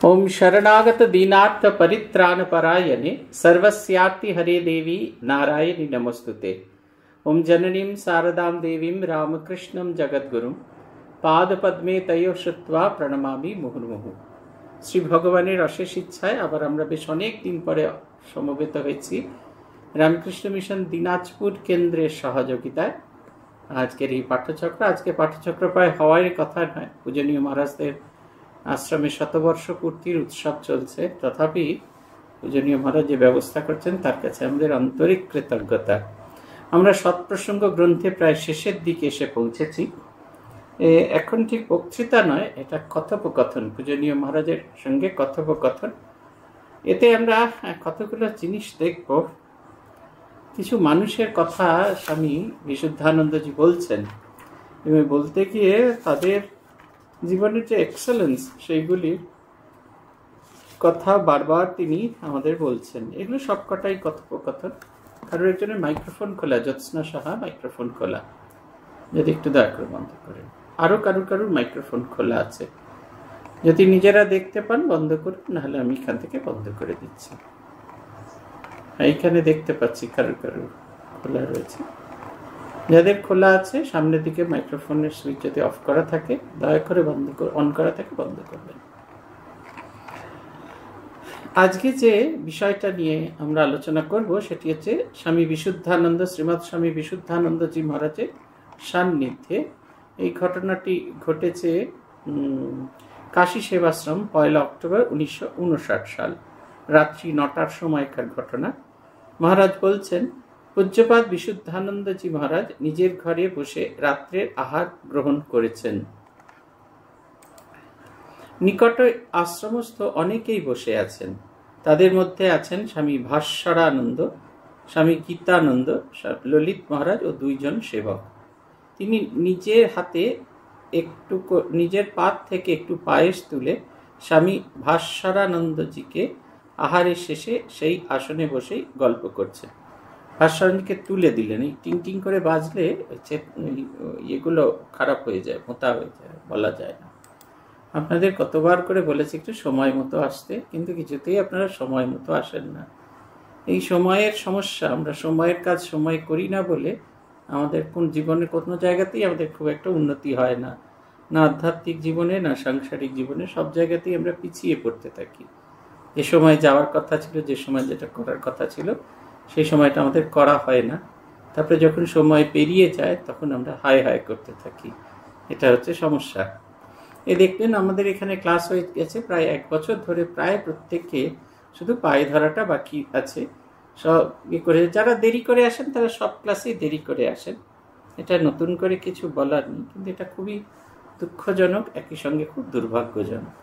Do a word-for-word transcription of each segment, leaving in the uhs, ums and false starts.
ओम शरणागत दीनार्थ परित्राण परायणे सर्वस्यार्ति हरे देवी नारायणी नमस्तुते। ओम जननीं शारदां देवीं रामकृष्णं जगद्गुरुं पादपद्मे तयो श्रुत्वा प्रणमामि मुहुर्मुहुः। श्री भगवाনের অশেষ ইচ্ছায় আবার আমরা বেশ অনেক দিন পরে সমবেত হয়েছি রামকৃষ্ণ মিশন দিনাজপুর কেন্দ্রের সহযোগিতায়। আজকের এই পাঠচক্র আজকে পাঠচক্র প্রায় হওয়ার কথা নয়, পূজনীয় মহারাজদের আশ্রমে শতবর্ষ পূর্তির উৎসব চলছে, তথাপি পূজনীয় মহারাজ যে ব্যবস্থা করছেন তার কাছে আমাদের আন্তরিক কৃতজ্ঞতা। আমরা সৎপ্রসঙ্গ গ্রন্থে প্রায় শেষের দিকে এসে পৌঁছেছি। এখন ঠিক বক্তৃতা নয়, এটা কথোপকথন, পূজনীয় মহারাজের সঙ্গে কথোপকথন। এতে আমরা কতগুলো জিনিস দেখব। কিছু মানুষের কথা স্বামী বিশুদ্ধানন্দজি বলছেন এবং বলতে গিয়ে তাদের জীবনের যে এক্সেলেন্স সেইগুলির কথা বারবার তিনি আমাদের বলছেন। এগুলো সবকটাই কথোপকথন। কারোর একজনের মাইক্রোফোন খোলা, জ্যোৎস্না সাহা মাইক্রোফোন খোলা, যদি একটু দয়া করে বন্ধ করেন। আরো কারুর কারুর মাইক্রোফোন খোলা আছে, যদি নিজেরা দেখতে পান বন্ধ করুন, নাহলে আমি এখান থেকে বন্ধ করে দিচ্ছি। এইখানে দেখতে পাচ্ছি কারুর কারুর খোলা রয়েছে। যাদের খোলা আছে সামনের দিকে মাইক্রোফোনের সুইচ যদি অফ করা থাকে দয়া করে বন্ধ করে, অন করা থাকে বন্ধ করবেন। আজকে যে বিষয়টা নিয়ে আমরা আলোচনা করব সেটি হচ্ছে স্বামী বিশুদ্ধানন্দ, শ্রীমৎ স্বামী বিশুদ্ধানন্দজি মহারাজের সান্নিধ্যে। এই ঘটনাটি ঘটেছে কাশী সেবাশ্রম পয়লা অক্টোবর উনিশশো উনষাট সাল, রাত্রি নটার সময়কার ঘটনা। মহারাজ বলছেন, পূজ্যপাদ বিশুদ্ধানন্দজি মহারাজ নিজের ঘরে বসে রাত্রের আহার গ্রহণ করেছেন। নিকটে আশ্রমস্থ অনেকেই বসে আছেন। তাদের মধ্যে আছেন স্বামী ভাস্বরানন্দ, স্বামী গীতানন্দ, ললিত মহারাজ ও দুইজন সেবক। তিনি নিজের হাতে একটু নিজের পাত থেকে একটু পায়েস তুলে স্বামী ভাস্বরানন্দজিকে আহারের শেষে সেই আসনে বসেই গল্প করছেন। ভাস্বরানন্দকে তুলে দিলেন। এই টিং টিং করে বাজলে এগুলো খারাপ হয়ে যায়, মোটা হয়ে যায়, বলা যায় না। আপনাদের কতবার করে বলেছি একটু সময় মতো আসতে, কিন্তু কিছুতেই আপনারা সময় মতো আসেন না। এই সময়ের সমস্যা, আমরা সময়ের কাজ সময় করি না বলে আমাদের কোন জীবনের কোনো জায়গাতেই আমাদের খুব একটা উন্নতি হয় না, না আধ্যাত্মিক জীবনে না সাংসারিক জীবনে, সব জায়গাতেই আমরা পিছিয়ে পড়তে থাকি। যে সময় যাওয়ার কথা ছিল, যে সময় যেটা করার কথা ছিল সেই সময়টা আমাদের করা হয় না। তারপরে যখন সময় পেরিয়ে যায় তখন আমরা হায় হায় করতে থাকি। এটা হচ্ছে সমস্যা। এ দেখবেন আমাদের এখানে ক্লাস হয়ে গেছে প্রায় এক বছর ধরে, প্রায় প্রত্যেককে শুধু পায়ে ধরাটা বাকি আছে। সব ইয়ে করে যারা দেরি করে আসেন তারা সব ক্লাসেই দেরি করে আসেন। এটা নতুন করে কিছু বলার নেই, কিন্তু এটা খুবই দুঃখজনক, একই সঙ্গে খুব দুর্ভাগ্যজনক।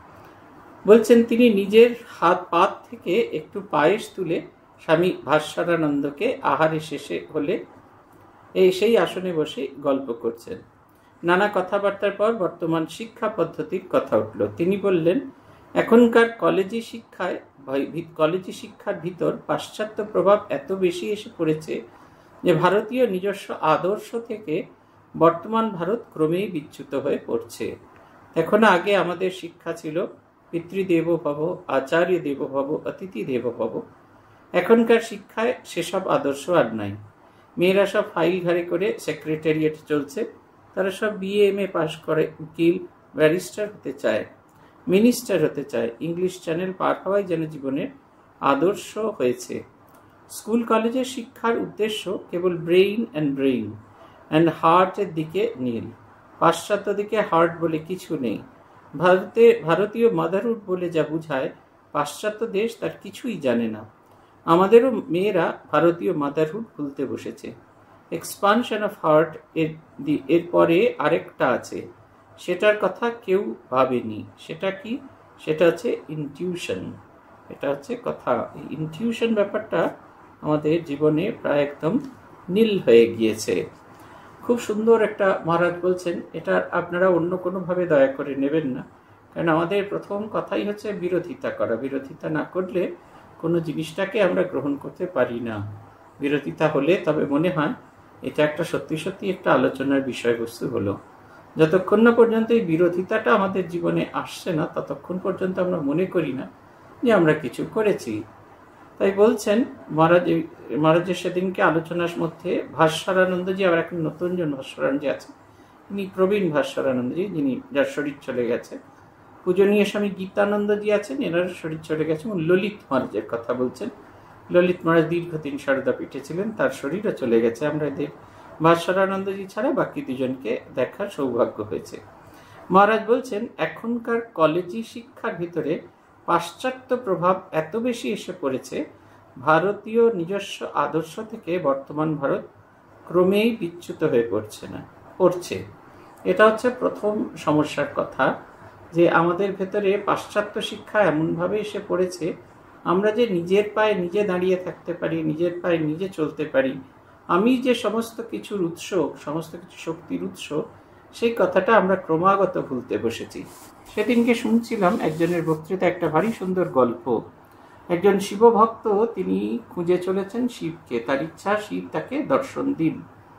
বলছেন তিনি নিজের হাত পাত থেকে একটু পায়েস তুলে স্বামী ভাস্বরানন্দকে আহারের শেষে হলে এই সেই আসনে বসে গল্প করছেন। নানা কথাবার্তার পর বর্তমান শিক্ষা পদ্ধতির কথা উঠল। তিনি বললেন, এখনকার কলেজি শিক্ষায় কলেজি শিক্ষার ভিতর পাশ্চাত্য প্রভাব এত বেশি এসে পড়েছে যে ভারতীয় নিজস্ব আদর্শ থেকে বর্তমান ভারত ক্রমেই বিচ্যুত হয়ে পড়ছে। এখন আগে আমাদের শিক্ষা ছিল পিতৃদেব ভব, আচার্য দেব ভব, অতিথি দেব ভব। এখনকার শিক্ষায় সেসব আদর্শ আর নাই। মেয়েরা সব ফাইল ঘাড়ে করে সেক্রেটারিয়েট চলছে। তারা সব বিএ এম এ পাশ করে উকিল ব্যারিস্টার হতে চায়, মিনিস্টার হতে চায়। ইংলিশ চ্যানেল পার হওয়াই যেন জীবনের আদর্শ হয়েছে। স্কুল কলেজের শিক্ষার উদ্দেশ্য কেবল ব্রেইন অ্যান্ড ব্রেইন অ্যান্ড হার্টের দিকে নীল। পাশ্চাত্য দিকে হার্ট বলে কিছু নেই। ভারতে ভারতীয় মাদারহুড বলে যা বুঝায়, পাশ্চাত্য দেশ তার কিছুই জানে না। আমাদেরও মেয়েরা ভারতীয় মাদারহুড ভুলতে বসেছে। এক্সপানশন অফ হার্ট এর এরপরে আরেকটা আছে, সেটার কথা কেউ ভাবেনি। সেটা কি? সেটা হচ্ছে ইনটিউশন। এটা হচ্ছে কথা। এই ইনটিউশন ব্যাপারটা আমাদের জীবনে প্রায় একদম নীল হয়ে গিয়েছে। খুব সুন্দর একটা মহারাজ বলছেন, এটা আপনারা অন্য কোনোভাবে দয়া করে নেবেন না, কারণ আমাদের প্রথম কথাই হচ্ছে বিরোধিতা করা। বিরোধিতা না করলে কোনো জিনিসটাকে আমরা গ্রহণ করতে পারি না। বিরোধিতা হলে তবে মনে হয় এটা একটা সত্যি সত্যি একটা আলোচনার বিষয়বস্তু হলো। যতক্ষণ না পর্যন্ত এই বিরোধিতাটা আমাদের জীবনে আসছে না, ততক্ষণ পর্যন্ত আমরা মনে করি না যে আমরা কিছু করেছি। তাই বলছেন মহারাজ, মহারাজের সেদিনকে আলোচনার মধ্যে ভাস্বরানন্দজি, আবার এখন নতুন জন ভাস্বরানন্দজি আছে, তিনি প্রবীণ ভাস্বরানন্দজি, যিনি যার শরীর চলে গেছে। পূজনীয় স্বামী গীতানন্দজি আছেন, এনার শরীর চলে গেছে। এবং ললিত মহারাজের কথা বলছেন। ললিত মহারাজ দীর্ঘদিন সারদাপীঠে ছিলেন, তার শরীরও চলে গেছে। আমরা এদের ভাস্বরানন্দজি ছাড়া বাকি দুজনকে দেখার সৌভাগ্য হয়েছে। মহারাজ বলছেন এখনকার কলেজি শিক্ষার ভিতরে পাশ্চাত্য প্রভাব এত বেশি এসে পড়েছে, ভারতীয় নিজস্ব আদর্শ থেকে বর্তমান ভারত ক্রমেই বিচ্যুত হয়ে পড়ছে না পড়ছে এটা হচ্ছে প্রথম সমস্যার কথা, যে আমাদের ভেতরে পাশ্চাত্য শিক্ষা এমনভাবে এসে পড়েছে, আমরা যে নিজের পায়ে নিজে দাঁড়িয়ে থাকতে পারি, নিজের পায়ে নিজে চলতে পারি, আমি যে সমস্ত কিছুর উৎস, সমস্ত কিছু শক্তির উৎস, সেই কথাটা আমরা ক্রমাগত ভুলতে বসেছি। সেদিনকে শুনছিলাম একজনের বক্তৃতা, একটা ভারী সুন্দর গল্প। একজন শিবভক্ত, তিনি খুঁজে চলেছেন শিবকে, তার ইচ্ছা শিব তাকে দর্শন দিন।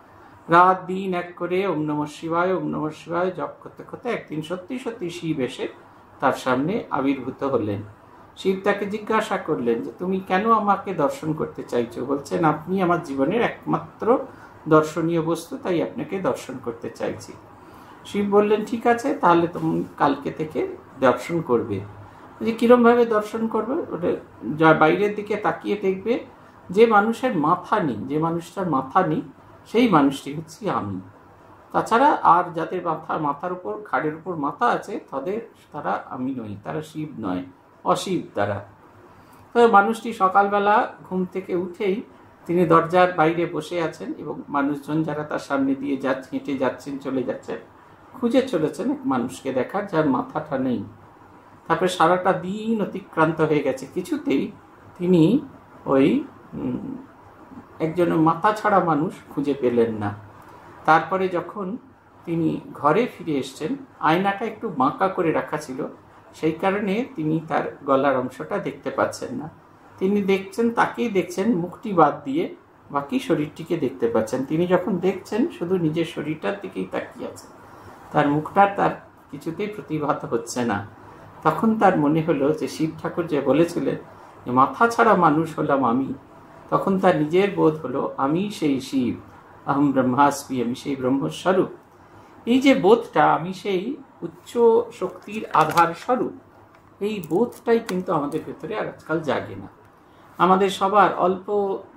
রাত দিন এক করে ওম নমঃ শিবায় ওম নমঃ শিবায় জপ করতে করতে একদিন সত্যি সত্যি শিব এসে তার সামনে আবির্ভূত হলেন। শিব তাকে জিজ্ঞাসা করলেন যে তুমি কেন আমাকে দর্শন করতে চাইছো? বলছেন আপনি আমার জীবনের একমাত্র দর্শনীয় বস্তু, তাই আপনাকে দর্শন করতে চাইছি। শিব বললেন ঠিক আছে, তাহলে তুমি কালকে থেকে দর্শন করবে। যে কিরমভাবে দর্শন করবে? ওটা যা বাইরের দিকে তাকিয়ে দেখবে, যে মানুষের মাথা নেই, যে মানুষটার মাথা নেই, সেই মানুষটি হচ্ছে আমি। তাছাড়া আর যাদের মাথা মাথার উপর ঘাড়ের উপর মাথা আছে, তাদের তারা আমি নই, তারা শিব নয়, অশিব তারা। তো মানুষটি সকালবেলা ঘুম থেকে উঠেই তিনি দরজার বাইরে বসে আছেন, এবং মানুষজন যারা তার সামনে দিয়ে যাচ্ছে, হেঁটে যাচ্ছেন, চলে যাচ্ছেন, খুঁজে চলেছেন এক মানুষকে দেখার যার মাথাটা নেই। তারপরে সারাটা দিন অতিক্রান্ত হয়ে গেছে, কিছুতেই তিনি ওই একজন মাথা ছাড়া মানুষ খুঁজে পেলেন না। তারপরে যখন তিনি ঘরে ফিরে এসছেন, আয়নাটা একটু বাঁকা করে রাখা ছিল, সেই কারণে তিনি তার গলার অংশটা দেখতে পাচ্ছেন না। তিনি দেখছেন, তাকেই দেখছেন, মুখটি বাদ দিয়ে বাকি শরীরটিকে দেখতে পাচ্ছেন। তিনি যখন দেখছেন, শুধু নিজের শরীরটার দিকেই তাকিয়ে আছেন, তার মুখটা তার কিছুতেই প্রতিভাত হচ্ছে না। তখন তার মনে হলো যে শিব ঠাকুর যে বলেছিলেন যে মাথা ছাড়া মানুষ হলাম আমি, তখন তার নিজের বোধ হলো আমি সেই শিব, আহম ব্রহ্মাস্মি, আমি সেই ব্রহ্মস্বরূপ। এই যে বোধটা, আমি সেই উচ্চ শক্তির আধার স্বরূপ, এই বোধটাই কিন্তু আমাদের ভেতরে আর আজকাল জাগে না। আমাদের সবার অল্প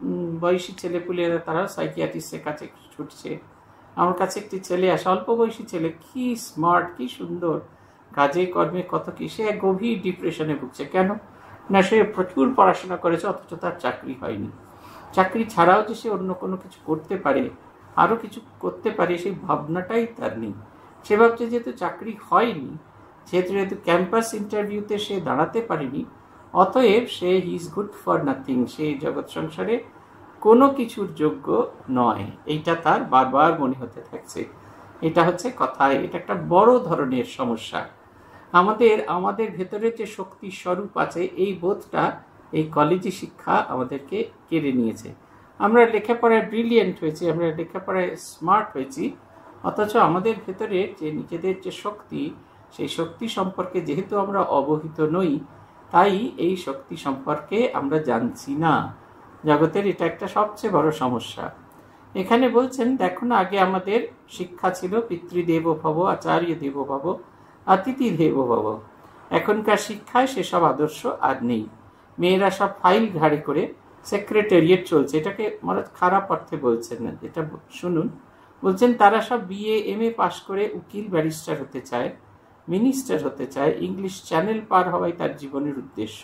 বয়সী ছেলেপুলেরা, তারা সাইকিয়াট্রিস্টের কাছে ছুটছে। আমার কাছে একটি ছেলে আসে, অল্প বয়সী ছেলে, কি স্মার্ট, কি সুন্দর, কাজে কর্মে কত কি, সে গভীর ডিপ্রেশনে ভুগছে। কেন না? সে প্রচুর পড়াশোনা করেছে, অথচ তার চাকরি হয়নি। চাকরি ছাড়াও যে সে অন্য কোনো কিছু করতে পারে, আরও কিছু করতে পারে, সেই ভাবনাটাই তার নেই। সে ভাবছে যেহেতু চাকরি হয়নি, যেহেতু যেহেতু ক্যাম্পাস ইন্টারভিউতে সে দাঁড়াতে পারেনি, অতএব সে he is good for nothing, সে জগৎ সংসারে কোনো কিছুর যোগ্য নয়। এইটা তার বারবার মনে হতে থাকছে। এটা হচ্ছে কথা, এটা একটা বড় ধরনের সমস্যা। আমাদের আমাদের ভেতরে যে শক্তির স্বরূপ আছে, এই বোধটা এই কলেজি শিক্ষা আমাদেরকে কেড়ে নিয়েছে। আমরা লেখাপড়ায় ব্রিলিয়েন্ট হয়েছি, আমরা লেখাপড়ায় স্মার্ট হয়েছি, অথচ আমাদের ভেতরে যে নিজেদের যে শক্তি, সেই শক্তি সম্পর্কে যেহেতু আমরা অবহিত নই, তাই এই শক্তি সম্পর্কে আমরা জানছি না। জগতের এটা একটা সবচেয়ে বড় সমস্যা। এখানে বলছেন দেখো না, আগে আমাদের শিক্ষা ছিল পিতৃদেব ভব, আচার্য দেব ভব, অতিথি দেব ভব। এখনকার শিক্ষায় সেসব আদর্শ আর নেই। মেয়েরা সব ফাইল ঘাড়ে করে সেক্রেটারিয়েট চলছে। এটাকে মহারাজ খারাপ অর্থে বলছেন না, এটা শুনুন। বলছেন তারা সব বিএ এম এ পাশ করে উকিল ব্যারিস্টার হতে চায়, মিনিস্টার হতে চায়, ইংলিশ চ্যানেল পার হওয়াই তার জীবনের উদ্দেশ্য।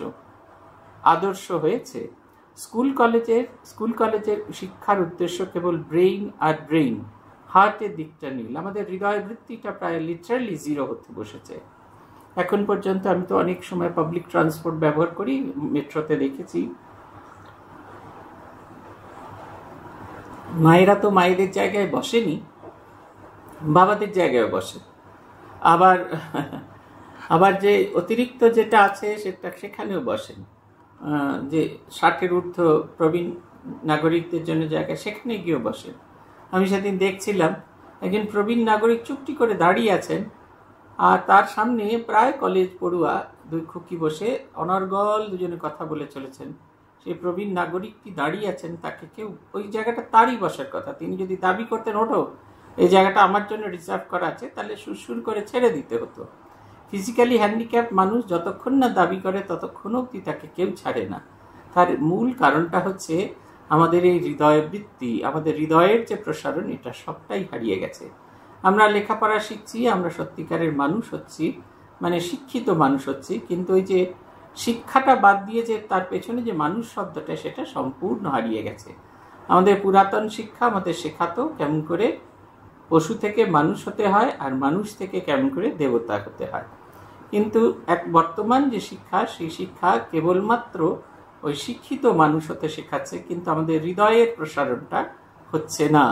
আদর্শ হয়েছে স্কুল কলেজের স্কুল কলেজের শিক্ষার উদ্দেশ্য কেবল ব্রেইন আর ব্রেইন, হার্টের দিকটা নীল। আমাদের হৃদয় বৃত্তিটা প্রায় লিটারালি জিরো হতে বসেছে। এখন পর্যন্ত আমি তো অনেক সময় পাবলিক ট্রান্সপোর্ট ব্যবহার করি, মেট্রোতে দেখেছি মায়েরা তো মায়েদের জায়গায় বসেনি, বাবাদের জায়গায় বসে। আবার আবার যে অতিরিক্ত যেটা আছে সেটা সেখানেও বসেন, যে ষাটের ঊর্ধ্ব প্রবীণ নাগরিকদের জন্য জায়গা, সেখানে গিয়েও বসেন। আমি সেদিন দেখছিলাম একজন প্রবীণ নাগরিক চুপটি করে দাঁড়িয়ে আছেন, আর তার সামনে প্রায় কলেজ পড়ুয়া দুই খুকি বসে অনর্গল দুজনে কথা বলে চলেছেন। সেই প্রবীণ নাগরিকটি দাঁড়িয়ে আছেন, তাকে কেউ ওই জায়গাটা তারই বসার কথা। তিনি যদি দাবি করতেন ওঠো এই জায়গাটা আমার জন্য রিজার্ভ করা আছে, তাহলে সুরসুর করে ছেড়ে দিতে হতো। ফিজিক্যালি হ্যান্ডিক্যাপ মানুষ যতক্ষণ না দাবি করে ততক্ষণ অবধি তাকে কেউ ছাড়ে না। তার মূল কারণটা হচ্ছে আমাদের এই হৃদয় বৃত্তি, আমাদের হৃদয়ের যে প্রসারণ, এটা সবটাই হারিয়ে গেছে। আমরা লেখাপড়া শিখছি, আমরা সত্যিকারের মানুষ হচ্ছি, মানে শিক্ষিত মানুষ হচ্ছি, কিন্তু ওই যে শিক্ষাটা বাদ দিয়ে যে তার পেছনে যে মানুষ শব্দটা, সেটা সম্পূর্ণ হারিয়ে গেছে। আমাদের পুরাতন শিক্ষা আমাদের শেখাতো কেমন করে পশু থেকে মানুষ হতে হয়, আর মানুষ থেকে কেমন করে দেবতা হতে হয়। কিন্তু এক বর্তমান যে শিক্ষা, সেই শিক্ষা কেবলমাত্র ওই শিক্ষিত মানুষ হতে শেখাচ্ছে, কিন্তু আমাদের হৃদয়ের প্রসারণটা হচ্ছে না।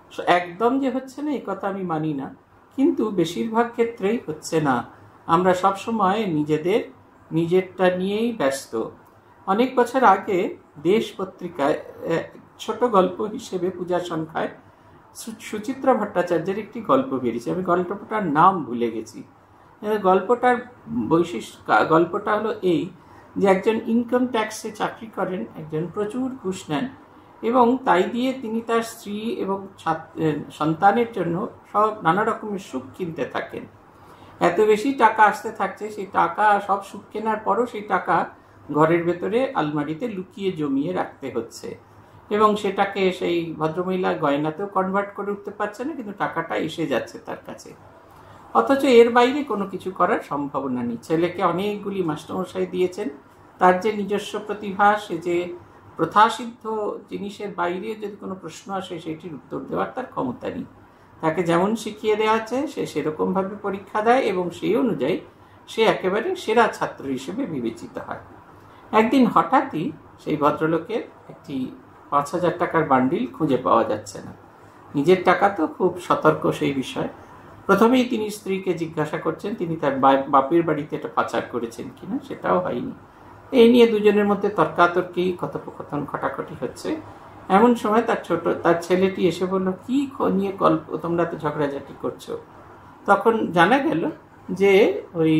একদম যে হচ্ছে না এই কথা আমি মানি না, কিন্তু বেশিরভাগ ক্ষেত্রেই হচ্ছে না। আমরা সবসময় নিজেদের নিজেরটা নিয়েই ব্যস্ত। অনেক বছর আগে দেশ পত্রিকায় ছোট গল্প হিসেবে পূজা সংখ্যায় সুচিত্রা ভট্টাচার্যের একটি গল্প বেরিয়েছে। আমি গল্পটার নাম ভুলে গেছি। গল্পটার বৈশিষ্ট্য গল্পটা হলো এই যে একজন ইনকাম ট্যাক্সে চাকরি করেন, একজন প্রচুর ঘুষ নেন, এবং তাই দিয়ে তিনি তার স্ত্রী এবং সন্তানের জন্য সব নানা রকমের সুখ কিনতে থাকেন। এত বেশি টাকা আসতে থাকছে, সেই টাকা সব সুখ কেনার পরও সেই টাকা ঘরের ভেতরে আলমারিতে লুকিয়ে জমিয়ে রাখতে হচ্ছে, এবং সেটাকে সেই ভদ্রমহিলা গয়নাতেও কনভার্ট করে উঠতে পারছে না, কিন্তু টাকাটা এসে যাচ্ছে তার কাছে। অথচ এর বাইরে কোনো কিছু করার সম্ভাবনা নেই। ছেলেকে অনেকগুলি মাস্টারমশাই দিয়েছেন, তার যে নিজস্ব প্রতিভা, সে যে প্রথাসিদ্ধ জিনিসের বাইরে যদি কোনো প্রশ্ন আসে সেটির উত্তর দেওয়ার তার ক্ষমতা নেই। তাকে যেমন শিখিয়ে দেওয়া আছে সে সেরকমভাবে পরীক্ষা দেয়, এবং সেই অনুযায়ী সে একেবারে সেরা ছাত্র হিসেবে বিবেচিত হয়। একদিন হঠাৎই সেই ভদ্রলোকের একটি পাঁচ হাজার টাকার বান্ডিল খুঁজে পাওয়া যাচ্ছে না। নিজের টাকা তো, খুব সতর্ক সেই বিষয়ে। প্রথমেই তিনি স্ত্রীকে জিজ্ঞাসা করছেন তিনি তার বাপের বাড়িতে এটা পাচার করেছেন কিনা, সেটাও হয়নি। এই নিয়ে দুজনের মধ্যে তর্কাতর্কি, কথোপকথন, খটাখটি হচ্ছে। এমন সময় তার ছোট তার ছেলেটি এসে বলল, কি নিয়ে গল্প, তোমরা তো ঝগড়াঝাটি করছো। তখন জানা গেল যে ওই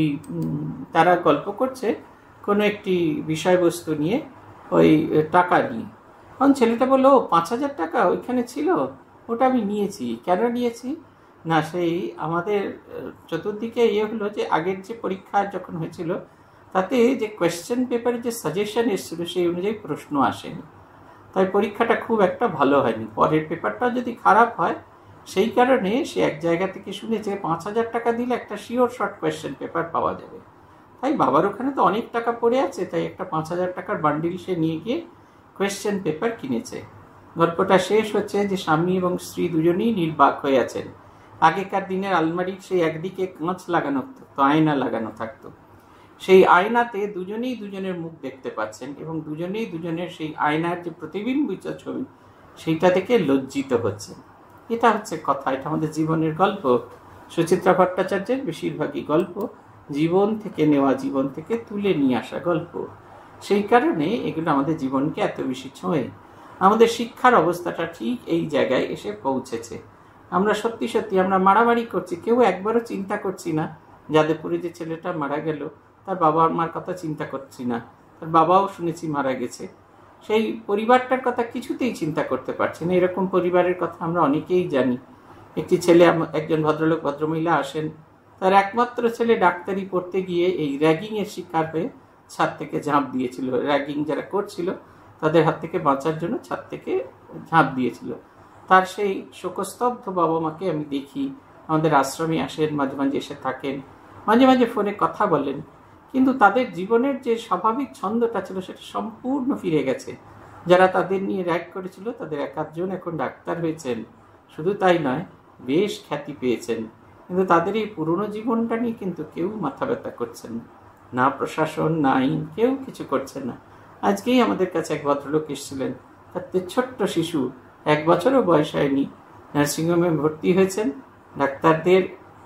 তারা গল্প করছে কোনো একটি বিষয়বস্তু নিয়ে, ওই টাকা নিয়ে। তখন ছেলেটা বললো, পাঁচ হাজার টাকা ওইখানে ছিল, ওটা আমি নিয়েছি। কেন নিয়েছি না, সেই আমাদের চতুর্দিকে ইয়ে হলো যে আগের যে পরীক্ষা যখন হয়েছিল তাতে যে কোয়েশ্চেন পেপারে যে সাজেশন এসেছিল সেই অনুযায়ী প্রশ্ন আসেনি, তাই পরীক্ষাটা খুব একটা ভালো হয়নি। পরের পেপারটা যদি খারাপ হয়, সেই কারণে সে এক জায়গা থেকে শুনেছে পাঁচ হাজার টাকা দিলে একটা শিওর শর্ট কোয়েশ্চেন পেপার পাওয়া যাবে। তাই বাবার ওখানে তো অনেক টাকা পড়ে আছে, তাই একটা পাঁচ হাজার টাকার বান্ডিল সে নিয়ে গিয়ে কোয়েশ্চেন পেপার কিনেছে। গল্পটা শেষ হচ্ছে যে স্বামী এবং স্ত্রী দুজনেই নির্বাক হয়ে আছেন। আগেকার দিনের আলমারির সেই একদিকে কাঁচ লাগানো থাকতো, আয়না লাগানো থাকতো। সেই আয়নাতে দুজনেই দুজনের মুখ দেখতে পাচ্ছেন, এবং দুজনেই দুজনের সেই আয়নার যে প্রতিবিম্বিত ছবি সেইটা থেকে লজ্জিত হচ্ছে। এটা হচ্ছে কথা, এটা আমাদের জীবনের গল্প। সুচিত্রা ভট্টাচার্যের বেশিরভাগই গল্প জীবন থেকে নেওয়া, জীবন থেকে তুলে নিয়ে আসা গল্প। সেই কারণে এগুলো আমাদের জীবনকে এত বেশি ছোঁয়ে। আমাদের শিক্ষার অবস্থাটা ঠিক এই জায়গায় এসে পৌঁছেছে। আমরা সত্যি সত্যি আমরা মারামারি করছি, কেউ একবারও চিন্তা করছি না যাদবপুরে যে ছেলেটা মারা গেল তার বাবা মার কথা চিন্তা করছি না, তার বাবাও শুনেছি মারা গেছে, সেই পরিবারটার কথা কিছুতেই চিন্তা করতে পারছি না। এরকম পরিবারের কথা আমরা অনেকেই জানি। একটি ছেলে, একজন ভদ্রলোক ভদ্রমহিলা আসেন, তার একমাত্র ছেলে ডাক্তারি পড়তে গিয়ে এই র্যাগিংয়ের শিকার হয়ে ছাদ থেকে ঝাঁপ দিয়েছিল। র্যাগিং যারা করছিল তাদের হাত থেকে বাঁচার জন্য ছাদ থেকে ঝাঁপ দিয়েছিল। তার সেই শোকস্তব্ধ বাবা মাকে আমি দেখি, আমাদের আশ্রমে আসেন, মাঝে মাঝে এসে থাকেন, মাঝে মাঝে ফোনে কথা বলেন, কিন্তু তাদের জীবনের যে স্বাভাবিক ছন্দটা ছিল সেটা সম্পূর্ণ ফিরে গেছে। যারা তাদের নিয়ে র্যাগ করেছিল তাদের এক আধজন এখন ডাক্তার হয়েছেন, শুধু তাই নয় বেশ খ্যাতি পেয়েছেন, কিন্তু তাদের এই পুরনো জীবনটা নিয়ে কিন্তু কেউ মাথা ব্যথা করছেন না, না প্রশাসন না আইন, কেউ কিছু করছেন না। আজকেই আমাদের কাছে এক ভদ্রলোক এসেছিলেন, তার ছোট্ট শিশু, এক বছরও বয়স হয়নি, নার্সিংহোমে ভর্তি হয়েছেন। ডাক্তারদের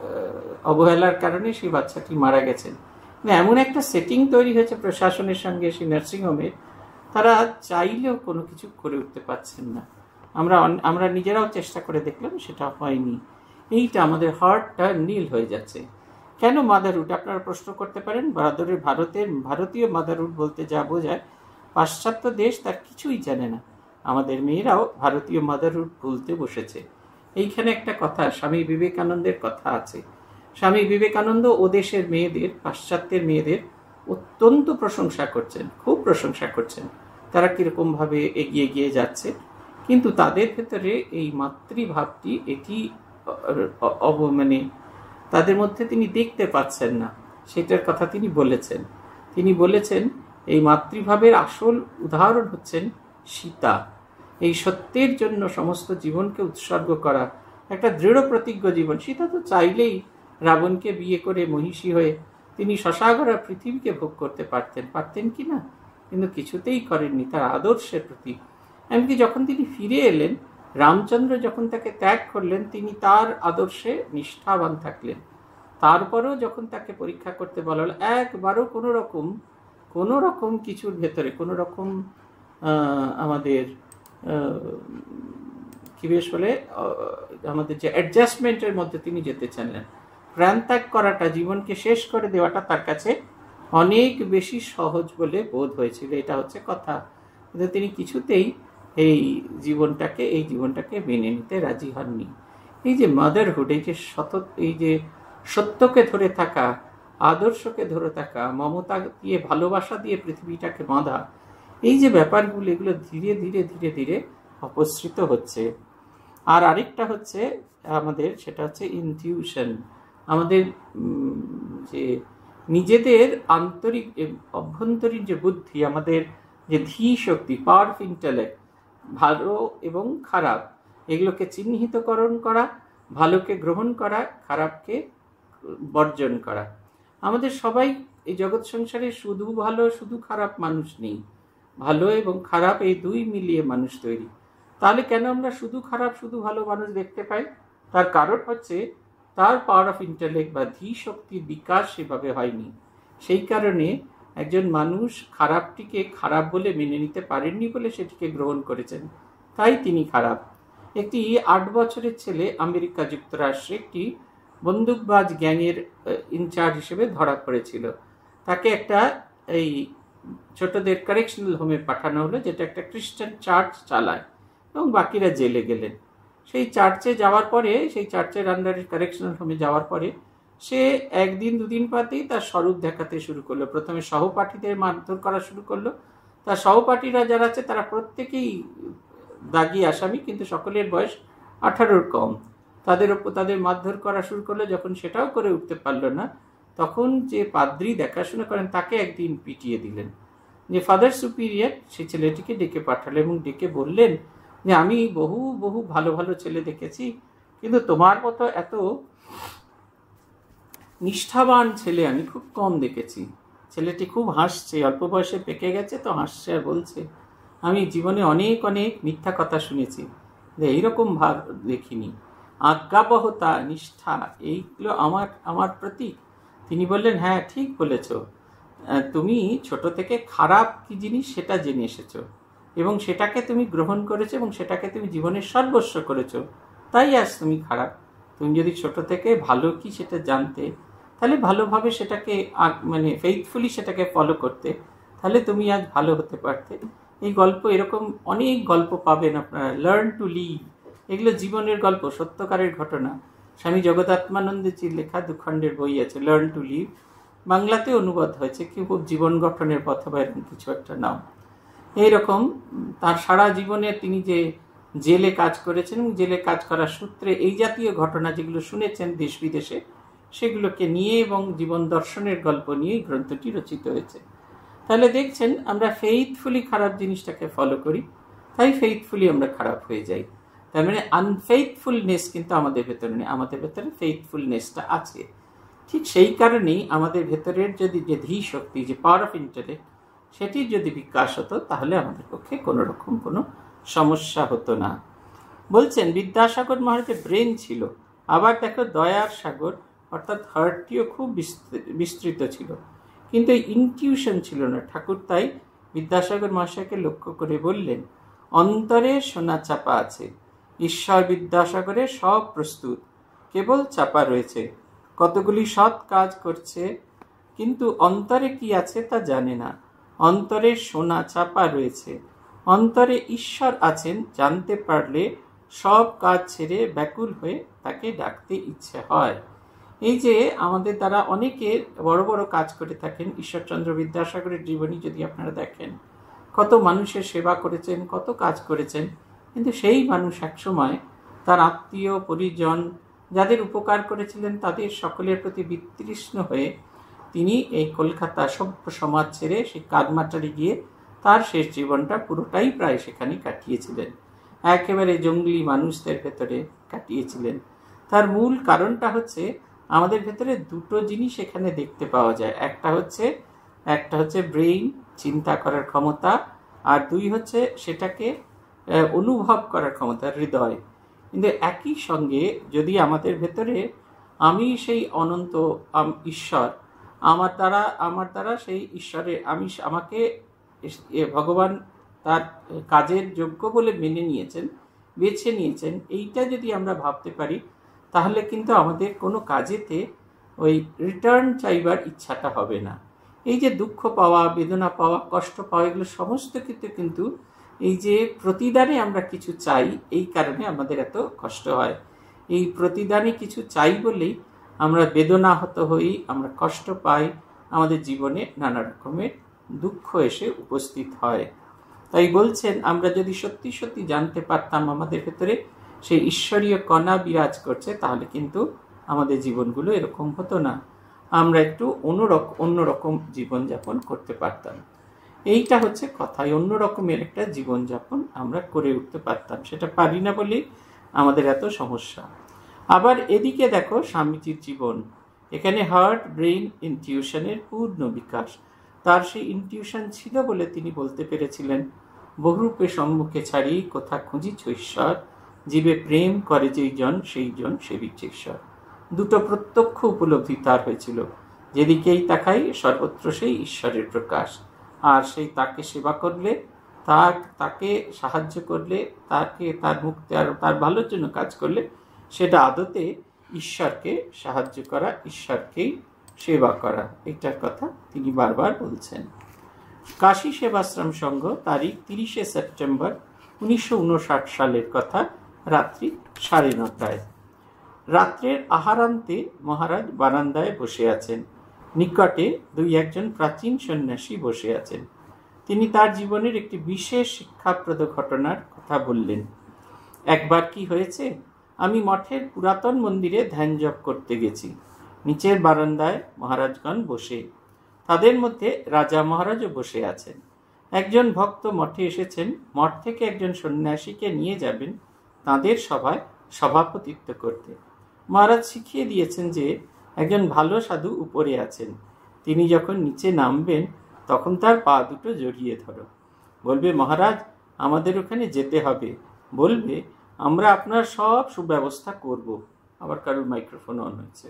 অবহেলার কারণে সেই বাচ্চাটি মারা গেছেন। এমন একটা সেটিং তৈরি হয়েছে প্রশাসনের সঙ্গে সেই নার্সিংহোমের, তারা চাইলেও কোনো কিছু করে উঠতে পারছেন না। আমরা আমরা নিজেরাও চেষ্টা করে দেখলাম, সেটা হয়নি। এইটা আমাদের হার্টটা নীল হয়ে যাচ্ছে। কেন মাদারহুড? আপনারা প্রশ্ন করতে পারেন। ভারতের ভারতের ভারতীয় মাদারহুড বলতে যা বোঝায়, পাশ্চাত্য দেশ তার কিছুই জানে না। আমাদের মেয়েরাও ভারতীয় মাদারহুড ভুলতে বসেছে। এইখানে একটা কথা, স্বামী বিবেকানন্দের কথা আছে। স্বামী বিবেকানন্দ ও দেশের মেয়েদের, পাশ্চাত্যের মেয়েদের অত্যন্ত প্রশংসা করছেন, খুব প্রশংসা করছেন, তারা কিরকমভাবে এগিয়ে গিয়ে যাচ্ছে। কিন্তু তাদের ভেতরে এই মাতৃভাবটি, এটি মানে তাদের মধ্যে তিনি দেখতে পাচ্ছেন না, সেটার কথা তিনি বলেছেন। তিনি বলেছেন এই মাতৃভাবের আসল উদাহরণ হচ্ছেন সীতা। এই সত্যের জন্য সমস্ত জীবনকে উৎসর্গ করা, একটা দৃঢ় প্রতিজ্ঞ জীবন। সীতা তো চাইলেই রাবণকে বিয়ে করে মহিষী হয়ে তিনি শশাগরা পৃথিবীকে ভোগ করতে পারতেন, পারতেন কি না? কিন্তু কিছুতেই করেননি, তার আদর্শের প্রতি। এমনকি যখন তিনি ফিরে এলেন, রামচন্দ্র যখন তাকে ত্যাগ করলেন, তিনি তার আদর্শে নিষ্ঠাবান থাকলেন। তারপরেও যখন তাকে পরীক্ষা করতে বলা হলো, একবারও কোনো রকম কোনো রকম কিছুর ভেতরে কোনো রকম আমাদের কি বেশ বলে আমাদের যে অ্যাডজাস্টমেন্টের মধ্যে তিনি যেতে চাইলেন। প্রাণত্যাগ করাটা, জীবনকে শেষ করে দেওয়াটা তার কাছে অনেক বেশি সহজ বলে বোধ হয়েছিল, এটা হচ্ছে কথা। কিন্তু তিনি কিছুতেই এই জীবনটাকে এই জীবনটাকে মেনে নিতে রাজি হননি। এই যে মাদারহুড, এই যে সত এই যে সত্যকে ধরে থাকা, আদর্শকে ধরে থাকা, মমতা দিয়ে, ভালোবাসা দিয়ে পৃথিবীটাকে বাঁধা, এই যে ব্যাপারগুলো, এগুলো ধীরে ধীরে ধীরে ধীরে অপসৃত হচ্ছে। আর আরেকটা হচ্ছে আমাদের, সেটা হচ্ছে ইনটিউশন। আমাদের যে নিজেদের আন্তরিক অভ্যন্তরীণ যে বুদ্ধি, আমাদের যে ধী শক্তি, পাওয়ার অফ ইন্টেলেক্ট, ভালো এবং খারাপ এগুলোকে চিহ্নিতকরণ করা, ভালোকে গ্রহণ করা, খারাপকে বর্জন করা। আমাদের সবাই এই জগৎ সংসারে শুধু ভালো শুধু খারাপ মানুষ নেই, ভালো এবং খারাপ এই দুই মিলিয়ে মানুষ তৈরি। তাহলে কেন আমরা শুধু খারাপ শুধু ভালো মানুষ দেখতে পাই? তার কারণ হচ্ছে তার পাওয়ার অফ ইন্টেলেক্ট বা ধী শক্তির বিকাশ সেভাবে হয়নি। সেই কারণে একজন মানুষ খারাপটিকে খারাপ বলে মেনে নিতে পারেননি বলে সেটিকে গ্রহণ করেছেন, তাই তিনি খারাপ। একটি আট বছরের ছেলে আমেরিকা যুক্তরাষ্ট্রে একটি বন্দুকবাজ গ্যাংয়ের ইনচার্জ হিসেবে ধরা পড়েছিল। তাকে একটা এই ছোটদের কারেকশনাল হোমে পাঠানো হলো, যেটা একটা খ্রিস্টান চার্চ চালায়, এবং বাকিরা জেলে গেলেন। সেই চার্চে যাওয়ার পরে, সেই চার্চের আন্ডারে কারেকশনাল হোমে যাওয়ার পরে সে একদিন দুদিন বাদেই তার স্বরূপ দেখাতে শুরু করলো। প্রথমে সহপাঠীদের মারধর করা শুরু করলো। তার সহপাঠীরা যারা আছে তারা প্রত্যেকেই দাগি আসামি, কিন্তু সকলের বয়স আঠারোর কম। তাদের ওপর তাদের মারধর করা শুরু করলো। যখন সেটাও করে উঠতে পারলো না, তখন যে পাদ্রী দেখাশোনা করেন তাকে একদিন পিটিয়ে দিলেন। যে ফাদার সুপিরিয়র সেই ছেলেটিকে ডেকে পাঠালো এবং ডেকে বললেন যে আমি বহু বহু ভালো ভালো ছেলে দেখেছি, কিন্তু তোমার মতো এত নিষ্ঠাবান ছেলে আমি খুব কম দেখেছি। ছেলেটি খুব হাসছে, অল্প বয়সে পেকে গেছে তো হাসছে আর বলছে, আমি জীবনে অনেক অনেক মিথ্যা কথা শুনেছি, যে এইরকম ভাব দেখিনি। আজ্ঞাবহতা, নিষ্ঠা, এইগুলো আমার আমার প্রতীক। তিনি বললেন, হ্যাঁ ঠিক বলেছ, তুমি ছোট থেকে খারাপ কি জিনিস সেটা জেনে এসেছো এবং সেটাকে তুমি গ্রহণ করেছো এবং সেটাকে তুমি জীবনের সর্বস্ব করেছো, তাই আজ তুমি খারাপ। তুমি যদি ছোট থেকে ভালো কি সেটা জানতে, তাহলে ভালোভাবে সেটাকে মানে ফেইথফুলি সেটাকে ফলো করতে, তাহলে তুমি আজ ভালো হতে পারতে। এই গল্প এরকম অনেক গল্প পাবেন আপনারা। লার্ন টু লিভ, এগুলো জীবনের গল্প, সত্যকারের ঘটনা। স্বামী জগদাত্মানন্দজির লেখা দুখণ্ডের বই আছে, লার্ন টু লিভ, বাংলাতে অনুবাদ হয়েছে কি খুব জীবন গঠনের পথ বা এরকম কিছু একটা নাম। এইরকম তার সারা জীবনে তিনি যে জেলে কাজ করেছেন এবং জেলে কাজ করার সূত্রে এই জাতীয় ঘটনা যেগুলো শুনেছেন দেশ বিদেশে, সেগুলোকে নিয়ে এবং জীবন দর্শনের গল্প নিয়ে গ্রন্থটি রচিত হয়েছে। তাহলে দেখছেন আমরা ফেইথফুলি খারাপ জিনিসটাকে ফলো করি, তাই ফেইথফুলি আমরা খারাপ হয়ে যাই। তার মানে আনফেইথফুলনেস কিন্তু আমাদের ভেতরে নেই, আমাদের ভেতরে ফেইথফুলনেসটা আছে। ঠিক সেই কারণেই আমাদের ভেতরের যদি যে ধী শক্তি, যে পাওয়ার অফ ইন্টেলেক্ট, সেটির যদি বিকাশ হতো, তাহলে আমাদের পক্ষে কোনো রকম কোনো সমস্যা হতো না। বলছেন বিদ্যাসাগর মহারাজের ব্রেন ছিল, আবার দেখো দয়ার সাগর অর্থাৎ হার্টটিও খুব বিস্তৃত ছিল, কিন্তু ইনটিউশন ছিল না। ঠাকুর তাই বিদ্যাসাগর মহাশয়কে লক্ষ্য করে বললেন, অন্তরে সোনা চাপা আছে, ঈশ্বর বিদ্যাসাগরে সব প্রস্তুত, কেবল চাপা রয়েছে, কতগুলি সৎ কাজ করছে, কিন্তু অন্তরে কি আছে তা জানে না। অন্তরে সোনা চাপা রয়েছে। অন্তরে ঈশ্বর আছেন জানতে পারলে সব কাজ ছেড়ে ব্যাকুল হয়ে তাকে ডাকতে ইচ্ছে হয়। এই যে আমাদের দ্বারা অনেকে বড় বড় কাজ করে থাকেন, ঈশ্বরচন্দ্র বিদ্যাসাগরের জীবনী যদি আপনারা দেখেন, কত মানুষের সেবা করেছেন, কত কাজ করেছেন, কিন্তু সেই মানুষ একসময় তার আত্মীয় পরিজন যাদের উপকার করেছিলেন তাদের সকলের প্রতি বিতৃষ্ণ হয়ে তিনি এই কলকাতা সভ্য সমাজ ছেড়ে সেই কাদমাটারি গিয়ে তার শেষ জীবনটা পুরোটাই প্রায় সেখানে কাটিয়েছিলেন। একেবারে জঙ্গলি মানুষদের ভেতরে কাটিয়েছিলেন। তার মূল কারণটা হচ্ছে আমাদের ভেতরে দুটো জিনিস এখানে দেখতে পাওয়া যায়। একটা হচ্ছে একটা হচ্ছে ব্রেইন, চিন্তা করার ক্ষমতা, আর দুই হচ্ছে সেটাকে অনুভব করার ক্ষমতা, হৃদয়। কিন্তু একই সঙ্গে যদি আমাদের ভেতরে আমি সেই অনন্ত ঈশ্বর, আমার দ্বারা আমার দ্বারা সেই ঈশ্বরের আমি আমাকে ভগবান তার কাজের যোগ্য বলে মেনে নিয়েছেন, বেছে নিয়েছেন, এইটা যদি আমরা ভাবতে পারি তাহলে কিন্তু আমাদের কোনো কাজেতে ওই রিটার্ন চাইবার ইচ্ছাটা হবে না। এই যে দুঃখ পাওয়া, বেদনা পাওয়া, কষ্ট পাওয়া, এগুলো সমস্ত ক্ষেত্রে কিন্তু এই যে প্রতিদানে আমরা কিছু চাই, এই কারণে আমাদের এত কষ্ট হয়। এই প্রতিদানে কিছু চাই বলেই আমরা বেদনাহত হই, আমরা কষ্ট পাই, আমাদের জীবনে নানা রকমের দুঃখ এসে উপস্থিত হয়। তাই বলছেন আমরা যদি সত্যি সত্যি জানতে পারতাম আমাদের ভেতরে সেই ঈশ্বরীয় কণা বিরাজ করছে, তাহলে কিন্তু আমাদের জীবনগুলো এরকম হতো না, আমরা একটু অন্যরকম অন্যরকম জীবনযাপন করতে পারতাম। এইটা হচ্ছে কথায়, অন্যরকমের একটা জীবনযাপন আমরা করে উঠতে পারতাম। সেটা পারি না বলেই আমাদের এত সমস্যা। আবার এদিকে দেখো স্বামীজির জীবন, এখানে হার্ট ব্রেইন ইনটিউশনের পূর্ণ বিকাশ। তার সেই ইনটিউশন ছিল বলে তিনি বলতে পেরেছিলেন, বহুরূপে সম্মুখে ছাড়ি কোথা খুঁজিছ ঈশ্বর, জীবে প্রেম করে যেই জন সেই জন সেবিছে ঈশ্বর। দুটো প্রত্যক্ষ উপলব্ধি তার হয়েছিল, যেদিকেই তাকাই সর্বত্র সেই ঈশ্বরের প্রকাশ। আর সেই তাকে সেবা করলে, তার তাকে সাহায্য করলে, তাকে তার মুক্তি আর তার ভালোর জন্য কাজ করলে সেটা আদতে ঈশ্বরকে সাহায্য করা, ঈশ্বরকেই সেবা করা, এটার কথা তিনি বারবার বলছেন। কাশী সেবাশ্রম সংঘ, তারিখ তিরিশে সেপ্টেম্বর উনিশশো উনষাট সালের কথা, রাত্রি সাড়ে নটায়। রাত্রের আহারান্তে মহারাজ বারান্দায় বসে আছেন। নিকটে দুই একজন প্রাচীন সন্ন্যাসী বসে আছেন। তিনি তার জীবনের একটি বিশেষ শিক্ষাপ্রদ ঘটনার কথা বললেন। একবার কি হয়েছে, আমি মঠের পুরাতন মন্দিরে ধ্যান জপ করতে গেছি। নিচের বারান্দায় মহারাজগণ বসে, তাদের মধ্যে রাজা মহারাজও বসে আছেন। একজন ভক্ত মঠে এসেছেন, মঠ থেকে একজন সন্ন্যাসীকে নিয়ে যাবেন তাদের সভায় সভাপতিত্ব করতে। মহারাজ শিখিয়ে দিয়েছেন যে একজন ভালো সাধু উপরে আছেন, তিনি যখন নিচে নামবেন তখন তার পা দুটো জড়িয়ে ধরো। বলবে, মহারাজ আমাদের ওখানে যেতে হবে। বলবে, আমরা আপনার সব সুব্যবস্থা করব। আবার কারোর মাইক্রোফোন অন হয়েছে।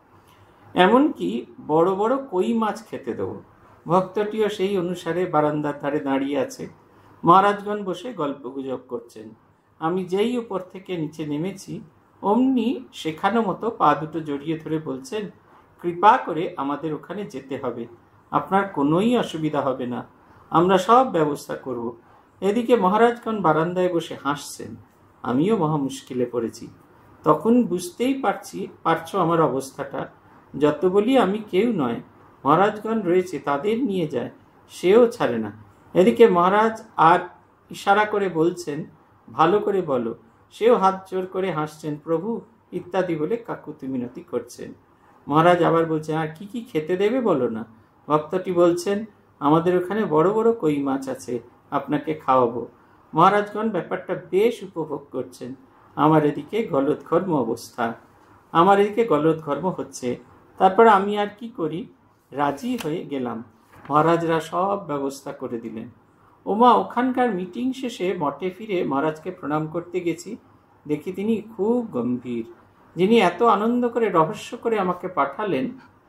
এমনকি বড় বড় কই মাছ খেতে দেবো। ভক্তটিও সেই অনুসারে বারান্দার ধারে দাঁড়িয়ে আছে। মহারাজগণ বসে গল্প গুজব করছেন। আমি যেই উপর থেকে নিচে নেমেছি অমনি শেখানো মতো পা দুটো জড়িয়ে ধরে বলছেন, কৃপা করে আমাদের ওখানে যেতে হবে, আপনার কোনোই অসুবিধা হবে না, আমরা সব ব্যবস্থা করব। এদিকে মহারাজগণ বারান্দায় বসে হাসছেন। আমিও মহা মুশকিলে পড়েছি। তখন বুঝতেই পারছি পারছো আমার অবস্থাটা। যত বলি আমি কেউ নয়, মহারাজগণ রয়েছে, তাদের নিয়ে যায়, সেও ছাড়ে না। এদিকে মহারাজ আর ইশারা করে বলছেন, ভালো করে বলো। সেও হাত জোর করে হাসছেন, প্রভু ইত্যাদি বলে কাকুতি মিনতি করছেন। মহারাজ আবার বলছেন, আর কি কি খেতে দেবে বলো না। ভক্তটি বলছেন, আমাদের ওখানে বড় বড় কই মাছ আছে, আপনাকে খাওয়াবো। মহারাজগণ ব্যাপারটা বেশ উপভোগ করছেন। আমার এদিকে গলদঘর্ম অবস্থা, আমার এদিকে গলদঘর্ম হচ্ছে। তারপর আমি আর কি করি, রাজি হয়ে গেলাম। মহারাজরা সব ব্যবস্থা করে দিলেন। ওমা, ওখানকার মিটিং শেষে মঠে ফিরে মহারাজকে প্রণাম করতে গেছি, দেখি তিনি খুব গম্ভীর। যিনি এত আনন্দ করে রহস্য করে আমাকে পাঠালেন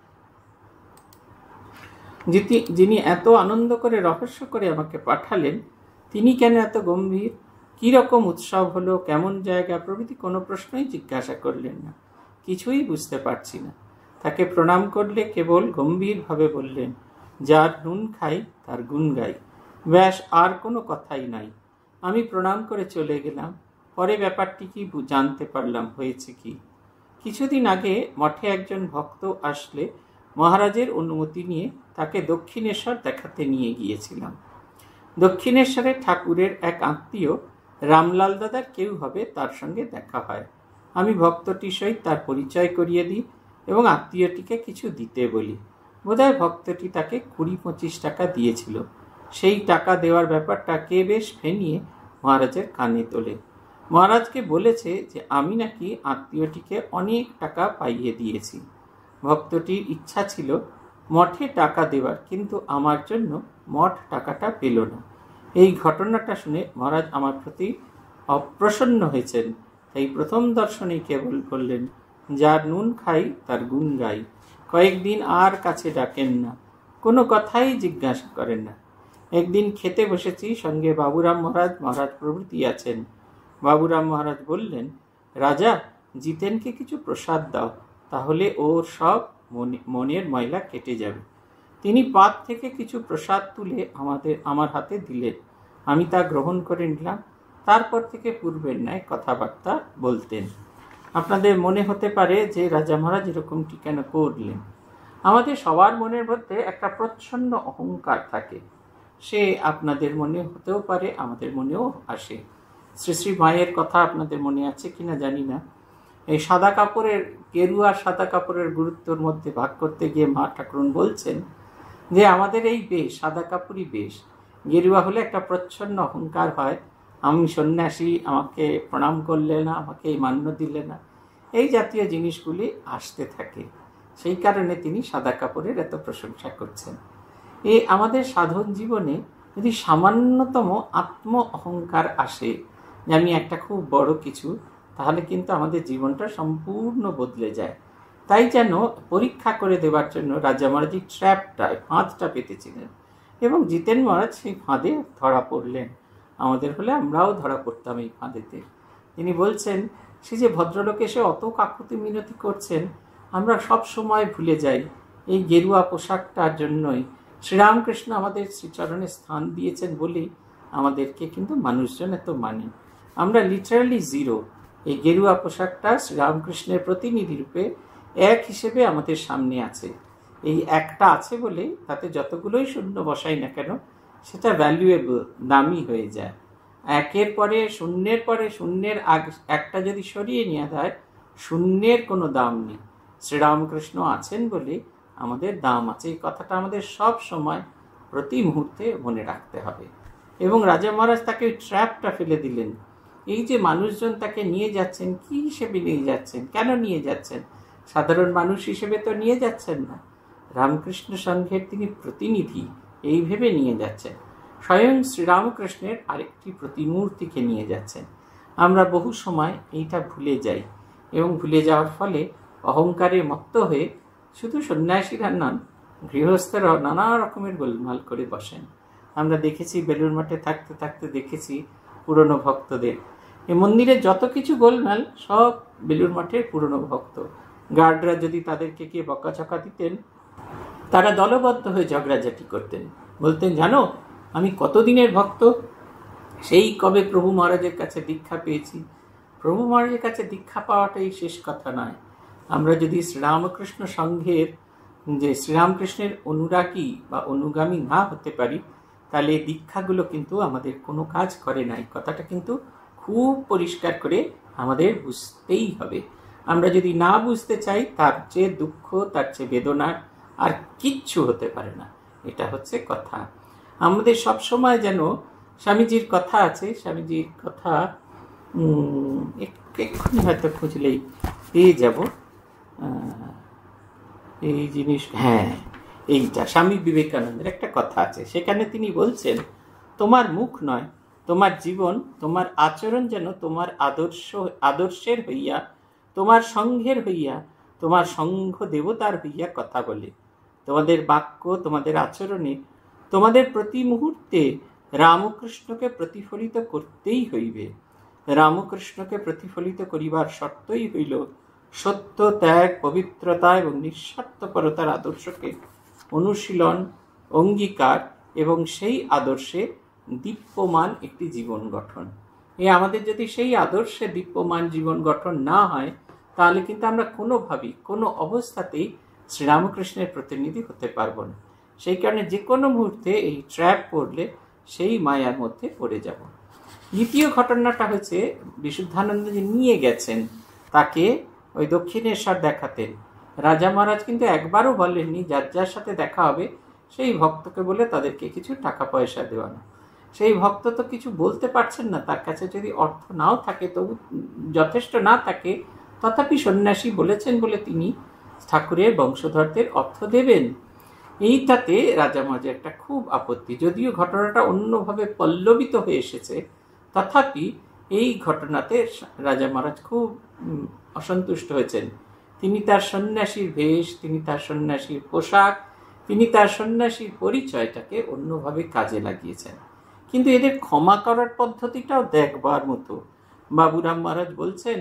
যিনি এত আনন্দ করে রহস্য করে আমাকে পাঠালেন তিনি কেন এত গম্ভীর, কি রকম উৎসব হলো, কেমন জায়গা প্রভৃতি কোনো প্রশ্নই জিজ্ঞাসা করলেন না। কিছুই বুঝতে পারছি না। তাকে প্রণাম করলে কেবল গম্ভীরভাবে বললেন, যার নুন খাই তার গুণ গাই। ব্যাস, আর কোনো কথাই নাই। আমি প্রণাম করে চলে গেলাম। পরে ব্যাপারটি কি জানতে পারলাম হয়েছে কি। কিছুদিন আগে মঠে একজন ভক্ত আসলে মহারাজের অনুমতি নিয়ে তাকে দক্ষিণেশ্বর দেখাতে নিয়ে গিয়েছিলাম। দক্ষিণেশ্বরে ঠাকুরের এক আত্মীয় রামলাল দাদার কেউ হবে, তার সঙ্গে দেখা হয়। আমি ভক্তটির সহিত তার পরিচয় করিয়ে দিই এবং আত্মীয়টিকে কিছু দিতে বলি। বোধহয় ভক্তটি তাকে কুড়ি পঁচিশ টাকা দিয়েছিল। সেই টাকা দেওয়ার ব্যাপারটা কে বেশ ফেনিয়ে মহারাজের কানে তোলে। মহারাজকে বলেছে যে আমি নাকি আত্মীয়টিকে অনেক টাকা পাইয়ে দিয়েছি। ভক্তটির ইচ্ছা ছিল মঠে টাকা দেওয়ার, কিন্তু আমার জন্য মঠ টাকাটা পেল না। এই ঘটনাটা শুনে মহারাজ আমার প্রতি অপ্রসন্ন হয়েছেন। তাই প্রথম দর্শনেই কেবল বললেন, যার নুন খাই তার গুণ গাই। কয়েকদিন আর কাছে ডাকেন না, কোনো কথাই জিজ্ঞাসা করেন না। একদিন খেতে বসেছি, সঙ্গে বাবুরাম মহারাজ মহারাজ প্রভৃতি আছেন। বাবুরাম মহারাজ বললেন, রাজা, জিতেনকে কিছু প্রসাদ দাও, তাহলে ওর সব মনের ময়লা কেটে যাবে। তিনি পাত থেকে কিছু প্রসাদ তুলে আমাদের আমার হাতে দিলেন। আমি তা গ্রহণ করে নিলাম। তারপর থেকে পূর্বের ন্যায় কথাবার্তা বলতেন। আপনাদের মনে হতে পারে যে রাজা মহারাজ এরকমটি কেন করলেন। আমাদের সবার মনের মধ্যে একটা প্রচ্ছন্ন অহংকার থাকে। সে আপনাদের মনে হতেও পারে, আমাদের মনেও আসে। শ্রী শ্রী মায়ের কথা আপনাদের মনে আছে কিনা জানি না। এই সাদা কাপড়ের, গেরুয়া সাদা কাপড়ের গুরুত্বর মধ্যে ভাগ করতে গিয়ে মা ঠাকুরন বলছেন যে আমাদের এই বেশ, সাদা কাপড়ই বেশ। গেরুয়া হলে একটা প্রচ্ছন্ন অহংকার হয়, আমি সন্ন্যাসী, আমাকে প্রণাম করলে না, আমাকে মান্য দিলে না, এই জাতীয় জিনিসগুলি আসতে থাকে। সেই কারণে তিনি সাদা কাপড়ের এত প্রশংসা করছেন। এই আমাদের সাধন জীবনে যদি সামান্যতম আত্ম অহংকার আসে যে আমি একটা খুব বড় কিছু, তাহলে কিন্তু আমাদের জীবনটা সম্পূর্ণ বদলে যায়। তাই যেন পরীক্ষা করে দেওয়ার জন্য রাজা মহারাজ ট্র্যাপটায় ফাঁদটা পেতেছিলেন এবং জিতেন মহারাজ সেই ফাঁদে ধরা পড়লেন। আমাদের হলে আমরাও ধরা পড়তাম এই ফাঁদেতে। তিনি বলছেন, সে যে ভদ্রলোক এসে অত কাকুতি মিনতি করছেন, আমরা সব সময় ভুলে যাই এই গেরুয়া পোশাকটার জন্যই শ্রীরামকৃষ্ণ আমাদের শ্রীচরণে স্থান দিয়েছেন বলেই আমাদেরকে কিন্তু মানুষজন এত মানে। আমরা লিটারালি জিরো। এই গেরুয়া পোশাকটা শ্রীরামকৃষ্ণের প্রতিনিধি রূপে এক হিসেবে আমাদের সামনে আছে। এই একটা আছে বলে তাতে যতগুলোই শূন্য বসাই না কেন সেটা ভ্যালুয়েবল, দামি হয়ে যায়। একের পরে শূন্যের পরে শূন্যের আগ একটা যদি সরিয়ে নেওয়া যায়, শূন্যের কোনো দাম নেই। শ্রীরামকৃষ্ণ আছেন বলে আমাদের দাম আছে। এই কথাটা আমাদের সব সময় প্রতি মুহূর্তে মনে রাখতে হবে। এবং রাজা মহারাজ তাকে ওই ট্র্যাপটা ফেলে দিলেন। এই যে মানুষজন তাকে নিয়ে যাচ্ছেন, কি হিসেবে নিয়ে যাচ্ছেন, কেন নিয়ে যাচ্ছেন? সাধারণ মানুষ হিসেবে তো নিয়ে যাচ্ছেন না, রামকৃষ্ণ সংঘের তিনি প্রতিনিধি, এই ভেবে নিয়ে যাচ্ছেন। স্বয়ং শ্রীরামকৃষ্ণের আরেকটি প্রতিমূর্তিকে নিয়ে যাচ্ছেন। আমরা বহু সময় এইটা ভুলে যাই এবং ভুলে যাওয়ার ফলে অহংকারে মত্ত হয়ে শুধু সন্ন্যাসীরা নন, গৃহস্থরাও নানা রকমের গোলমাল করে বসেন। আমরা দেখেছি, বেলুর মঠে থাকতে থাকতে দেখেছি পুরনো ভক্তদের। এই মন্দিরে যত কিছু গোলমাল সব বেলুর মঠের পুরনো ভক্ত। গার্ডরা যদি তাদেরকে গিয়ে বকাঝকা দিতেন, তারা দলবদ্ধ হয়ে ঝগড়াঝাটি করতেন, বলতেন, জানো আমি কতদিনের ভক্ত, সেই কবে প্রভু মহারাজের কাছে দীক্ষা পেয়েছি। প্রভু মহারাজের কাছে দীক্ষা পাওয়াটাই শেষ কথা নয়। আমরা যদি শ্রীরামকৃষ্ণ সংঘের যে শ্রীরামকৃষ্ণের অনুরাগী বা অনুগামী না হতে পারি, তাহলে দীক্ষাগুলো কিন্তু আমাদের কোনো কাজ করে নাই। কথাটা কিন্তু খুব পরিষ্কার করে আমাদের বুঝতেই হবে। আমরা যদি না বুঝতে চাই, তার চেয়ে দুঃখ, তার চেয়ে বেদনার আর কিচ্ছু হতে পারে না। এটা হচ্ছে কথা। আমাদের সব সময় যেন স্বামীজির কথা আছে, স্বামীজির কথা এক্ষুনি হয়তো খুঁজলেই পেয়ে যাব। এই জিনিস, হ্যাঁ, এইটা স্বামী বিবেকানন্দের একটা কথা আছে। সেখানে তিনি বলছেন, তোমার মুখ নয়, তোমার জীবন, তোমার আচরণ যেন তোমার আদর্শ আদর্শের হইয়া, তোমার সংঘের হইয়া, তোমার সংঘ দেবতার হইয়া কথা বলে। তোমাদের বাক্য, তোমাদের আচরণে, তোমাদের প্রতি মুহূর্তে রামকৃষ্ণকে প্রতিফলিত করতেই হইবে। রামকৃষ্ণকে প্রতিফলিত করিবার শর্তই হইল সত্য, ত্যাগ, পবিত্রতা এবং নিঃস্বার্থপরতার আদর্শকে অনুশীলন, অঙ্গীকার এবং সেই আদর্শে দীপ্যমান একটি জীবন গঠন। এ আমাদের যদি সেই আদর্শে দীপ্যমান জীবন গঠন না হয়, তাহলে কিন্তু আমরা কোনোভাবেই কোনো অবস্থাতেই শ্রীরামকৃষ্ণের প্রতিনিধি হতে পারবো না। সেই কারণে যে কোনো মুহূর্তে এই ট্র্যাপ পড়লে সেই মায়ার মধ্যে পড়ে যাব। দ্বিতীয় ঘটনাটা হচ্ছে, বিশুদ্ধানন্দ যে নিয়ে গেছেন তাকে ওই দক্ষিণেশ্বর দেখাতেন, রাজা মহারাজ কিন্তু একবারও বলেননি যার যার সাথে দেখা হবে সেই ভক্তকে বলে তাদেরকে কিছু টাকা পয়সা দেওয়ানো। সেই ভক্ত তো কিছু বলতে পারছেন না, তার কাছে যদি অর্থ নাও থাকে, তবু যথেষ্ট না থাকে, তথাপি সন্ন্যাসী বলেছেন বলে তিনি ঠাকুরের বংশধরদের অর্থ দেবেন। এইটাতে রাজা মহারাজের একটা খুব আপত্তি। যদিও ঘটনাটা অন্যভাবে পল্লবিত হয়ে এসেছে, তথাপি এই ঘটনাতে রাজা মহারাজ খুব অসন্তুষ্ট হয়েছেন। তিনি তার সন্ন্যাসীর বেশ, তিনি তার সন্ন্যাসীর পোশাক, তিনি তার সন্ন্যাসীর পরিচয়টাকে অন্যভাবে কাজে লাগিয়েছেন। কিন্তু এদের ক্ষমা করার পদ্ধতিটাও দেখবার মতো। বাবুরাম মহারাজ বলছেন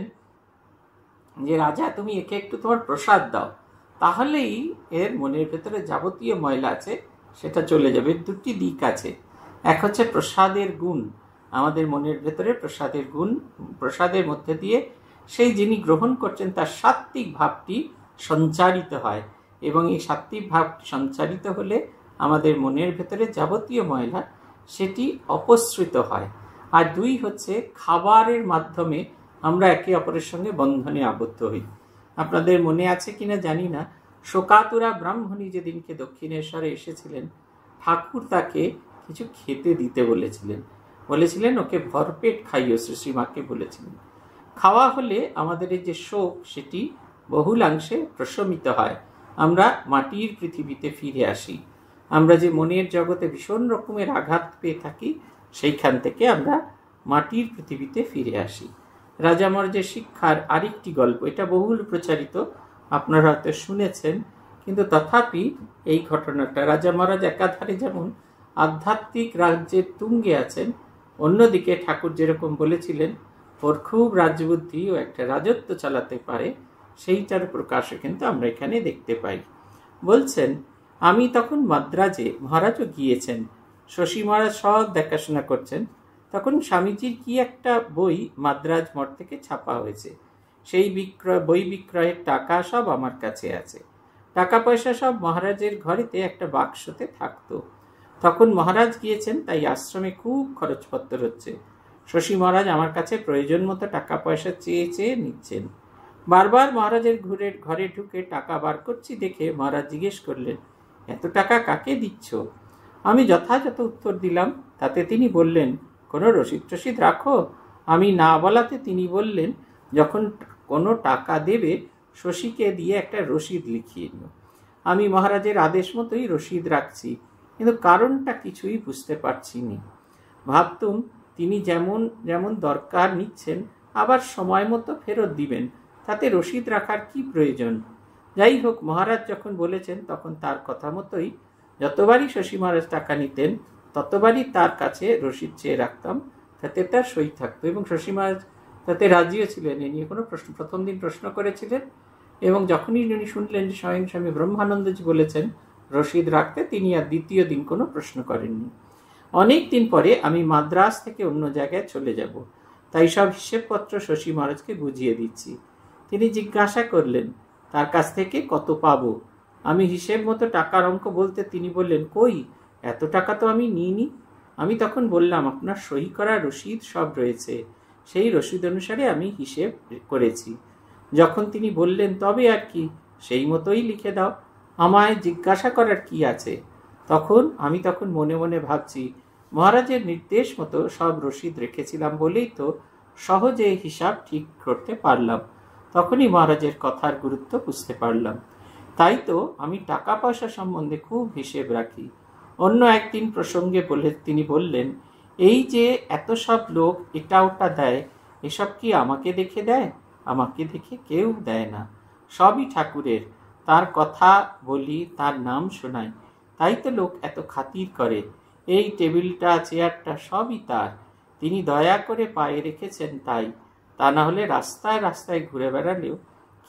যে, রাজা তুমি একে একটু তোমার প্রসাদ দাও, তাহলেই এর মনের ভেতরে যাবতীয় ময়লা আছে সেটা চলে যাবে। দুটি দিক আছে, এক হচ্ছে প্রসাদের গুণ, আমাদের মনের ভেতরে প্রসাদের গুণ, প্রসাদের মধ্যে দিয়ে সেই যিনি গ্রহণ করছেন তার সাত্ত্বিক ভাবটি সঞ্চারিত হয়, এবং এই সাত্ত্বিক ভাবটি সঞ্চারিত হলে আমাদের মনের ভেতরে যাবতীয় ময়লা সেটি অপসৃত হয়। আর দুই হচ্ছে খাবারের মাধ্যমে আমরা একে অপরের সঙ্গে বন্ধনে আবদ্ধ হই। আপনাদের মনে আছে কিনা জানি না, শোকাতুরা ব্রাহ্মণী যেদিনকে দক্ষিণেশ্বরে এসেছিলেন, ঠাকুর তাকে কিছু খেতে দিতে বলেছিলেন, বলেছিলেন ওকে ভরপেট খাইও, শ্রীশ্রীমাকে বলেছিলেন। খাওয়া হলে আমাদের এই যে শোক সেটি বহুলাংশে প্রশমিত হয়, আমরা মাটির পৃথিবীতে ফিরে আসি। আমরা যে মনের জগতে ভীষণ রকমের আঘাত পেয়ে থাকি, সেইখান থেকে আমরা মাটির পৃথিবীতে ফিরে আসি। রাজা মহারাজের শিক্ষার আরেকটি গল্প, এটা বহুল প্রচারিত, আপনারা হয়তো শুনেছেন, কিন্তু তথাপি এই ঘটনাটা, রাজা মহারাজ একাধারে যেমন আধ্যাত্মিক রাজ্যের তুঙ্গে আছেন, অন্যদিকে ঠাকুর যেরকম বলেছিলেন ওর খুব রাজবুদ্ধি, ও একটা রাজত্ব চালাতে পারে, সেইটার প্রকাশও কিন্তু আমরা এখানে দেখতে পাই। বলছেন, আমি তখন মাদ্রাজে, মহারাজও গিয়েছেন, শশী মহারাজ সব দেখাশোনা করছেন, তখন স্বামীজির কি একটা বই মাদ্রাজ মঠ থেকে ছাপা হয়েছে, সেই বিক্রয় বই বিক্রয়ের টাকা সব আমার কাছে আছে। টাকা পয়সা সব মহারাজের ঘরেতে একটা বাক্সতে থাকতো। তখন মহারাজ গিয়েছেন, তাই আশ্রমে খুব খরচপত্র হচ্ছে। শশী মহারাজ আমার কাছে প্রয়োজন মতো টাকা পয়সা চেয়ে চেয়ে নিচ্ছেন। বারবার মহারাজের ঘুরে ঘরে ঢুকে টাকা বার করছি দেখে মহারাজ জিজ্ঞেস করলেন, এত টাকা কাকে দিচ্ছ? আমি যথাযথ উত্তর দিলাম, তাতে তিনি বললেন, কোনো রসিদ টসিদ রাখো? আমি না বলাতে তিনি বললেন, যখন কোনো টাকা দেবে শশীকে দিয়ে একটা রসিদ লিখিয়ে নিও। আমি মহারাজের আদেশ মতোই রসিদ রাখছি, কিন্তু কারণটা কিছুই বুঝতে পারছি না। ভাবতুম তিনি যেমন যেমন দরকার নিচ্ছেন, আবার সময় মতো ফেরত দিবেন, তাতে রসিদ রাখার কি প্রয়োজন? যাই হোক, মহারাজ যখন বলেছেন তখন তার কথা মতোই যতবারই শশী মহারাজ টাকা নিতেন ততবারই তার কাছে রসিদ চেয়ে রাখতাম, তাতে তার সই থাকতো, এবং শশী মহারাজ তাতে রাজিও ছিলেন। এ নিয়ে কোনো প্রশ্ন, প্রথম দিন প্রশ্ন করেছিলেন, এবং যখনই উনি শুনলেন যে স্বয়ং স্বামী ব্রহ্মানন্দজি বলেছেন রসিদ রাখতে, তিনি আর দ্বিতীয় দিন কোনো প্রশ্ন করেননি। অনেক দিন পরে আমি মাদ্রাজ থেকে অন্য জায়গায় চলে যাব, তাই সব হিসেবপত্র শশী মহারাজকে বুঝিয়ে দিচ্ছি। তিনি জিজ্ঞাসা করলেন তার কাছ থেকে কত পাবো। আমি হিসেব মতো টাকার অঙ্ক বলতে তিনি বললেন, কই, এত টাকা তো আমি নিইনি। আমি তখন বললাম, আপনার সই করা রসিদ সব রয়েছে, সেই রসিদ অনুসারে আমি হিসেব করেছি। যখন তিনি বললেন, তবে আর কি, সেই মতোই লিখে দাও, আমায় জিজ্ঞাসা করার কি আছে। তখন আমি তখন মনে মনে ভাবছি, মহারাজের নির্দেশ মতো সব রসিদ রেখেছিলাম বলেই তো সহজে হিসাব ঠিক করতে পারলাম। তখনই মহারাজের কথার গুরুত্ব বুঝতে পারলাম। তাই তো আমি টাকা পয়সা সম্বন্ধে খুব হিসেব রাখি। অন্য একদিন প্রসঙ্গে বলে তিনি বললেন, এই যে এত সব লোক এটা ওটা দেয়, এসব কি আমাকে দেখে দেয়? আমাকে দেখে কেউ দেয় না, সবই ঠাকুরের। তার কথা বলি, তার নাম শোনাই, তাই তো লোক এত খাতির করে। এই টেবিলটা, চেয়ারটা সবই তার, তিনি দয়া করে পায়ে রেখেছেন তাই। তা না হলে রাস্তায় রাস্তায় ঘুরে বেড়ালেও কে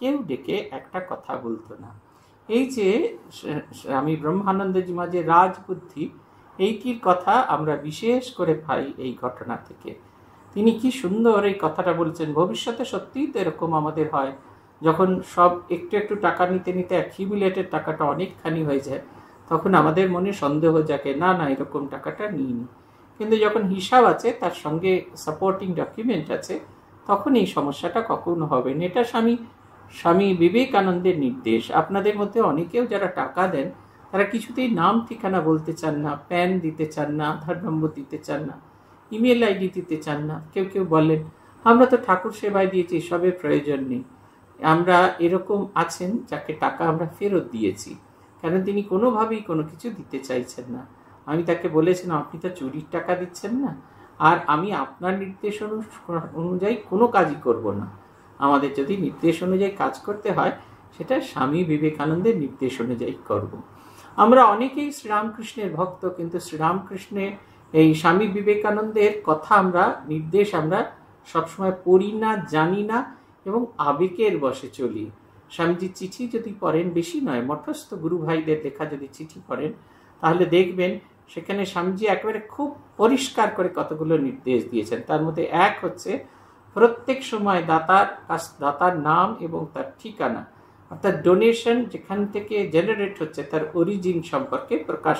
কেউ ডেকে একটা কথা বলতো না। এই যে স্বামী ব্রহ্মানন্দজি মাঝে রাজবুদ্ধি, এইটির কথা আমরা বিশেষ করে পাই এই ঘটনা থেকে। তিনি কি সুন্দর এই কথাটা বলছেন। ভবিষ্যতে সত্যিই তো এরকম আমাদের হয়, যখন সব একটু একটু টাকা নিতে নিতে অ্যাকিউমুলেটেড টাকাটা অনেকখানি হয়ে যায়, তখন আমাদের মনে সন্দেহ জাগে, না না এরকম টাকাটা নিইনি। কিন্তু যখন হিসাব আছে, তার সঙ্গে সাপোর্টিং ডকুমেন্ট আছে, তখন এই সমস্যাটা কখনো হবে না। এটা স্বামী স্বামী বিবেকানন্দের নির্দেশ। আপনাদের মধ্যে অনেকেও যারা টাকা দেন, তারা কিছুতেই নাম ঠিকানা বলতে চান না, প্যান দিতে চান না, আধার নম্বর দিতে চান না, ইমেল আইডি দিতে চান না। কেউ কেউ বলেন আমরা তো ঠাকুর সেবায় দিয়েছি, এসবের প্রয়োজন নেই। আমরা এরকম আছেন যাকে টাকা আমরা ফেরত দিয়েছি, কারণ তিনি কোনোভাবেই কোনো কিছু দিতে চাইছেন না। আমি তাকে বলেছিলাম আপনি তো চুরির টাকা দিচ্ছেন না, আর আমি আপনার নির্দেশ অনুযায়ী কোনো কাজই করব না। আমাদের যদি নির্দেশ অনুযায়ী কাজ করতে হয়, সেটা স্বামী বিবেকানন্দের নির্দেশ অনুযায়ী করব। আমরা অনেকেই শ্রীরামকৃষ্ণের ভক্ত, কিন্তু শ্রীরামকৃষ্ণের এই স্বামী বিবেকানন্দের কথা আমরা নির্দেশ আমরা সবসময় পড়ি না, জানি না, এবং আবেগের বশে চলি। স্বামীজির চিঠি যদি পড়েন, বেশি নয়, মঠস্থ গুরু ভাইদের লেখা যদি চিঠি পড়েন, তাহলে দেখবেন সেখানে স্বামীজি একেবারে খুব পরিষ্কার করে কতগুলো নির্দেশ দিয়েছেন। তার মধ্যে এক হচ্ছে প্রত্যেক সময় দাতার দাতার নাম এবং তার ঠিকানা, অর্থাৎ ডোনেশন যেখান থেকে জেনারেট হচ্ছে তার অরিজিন সম্পর্কে প্রকাশ,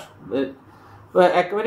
একেবারে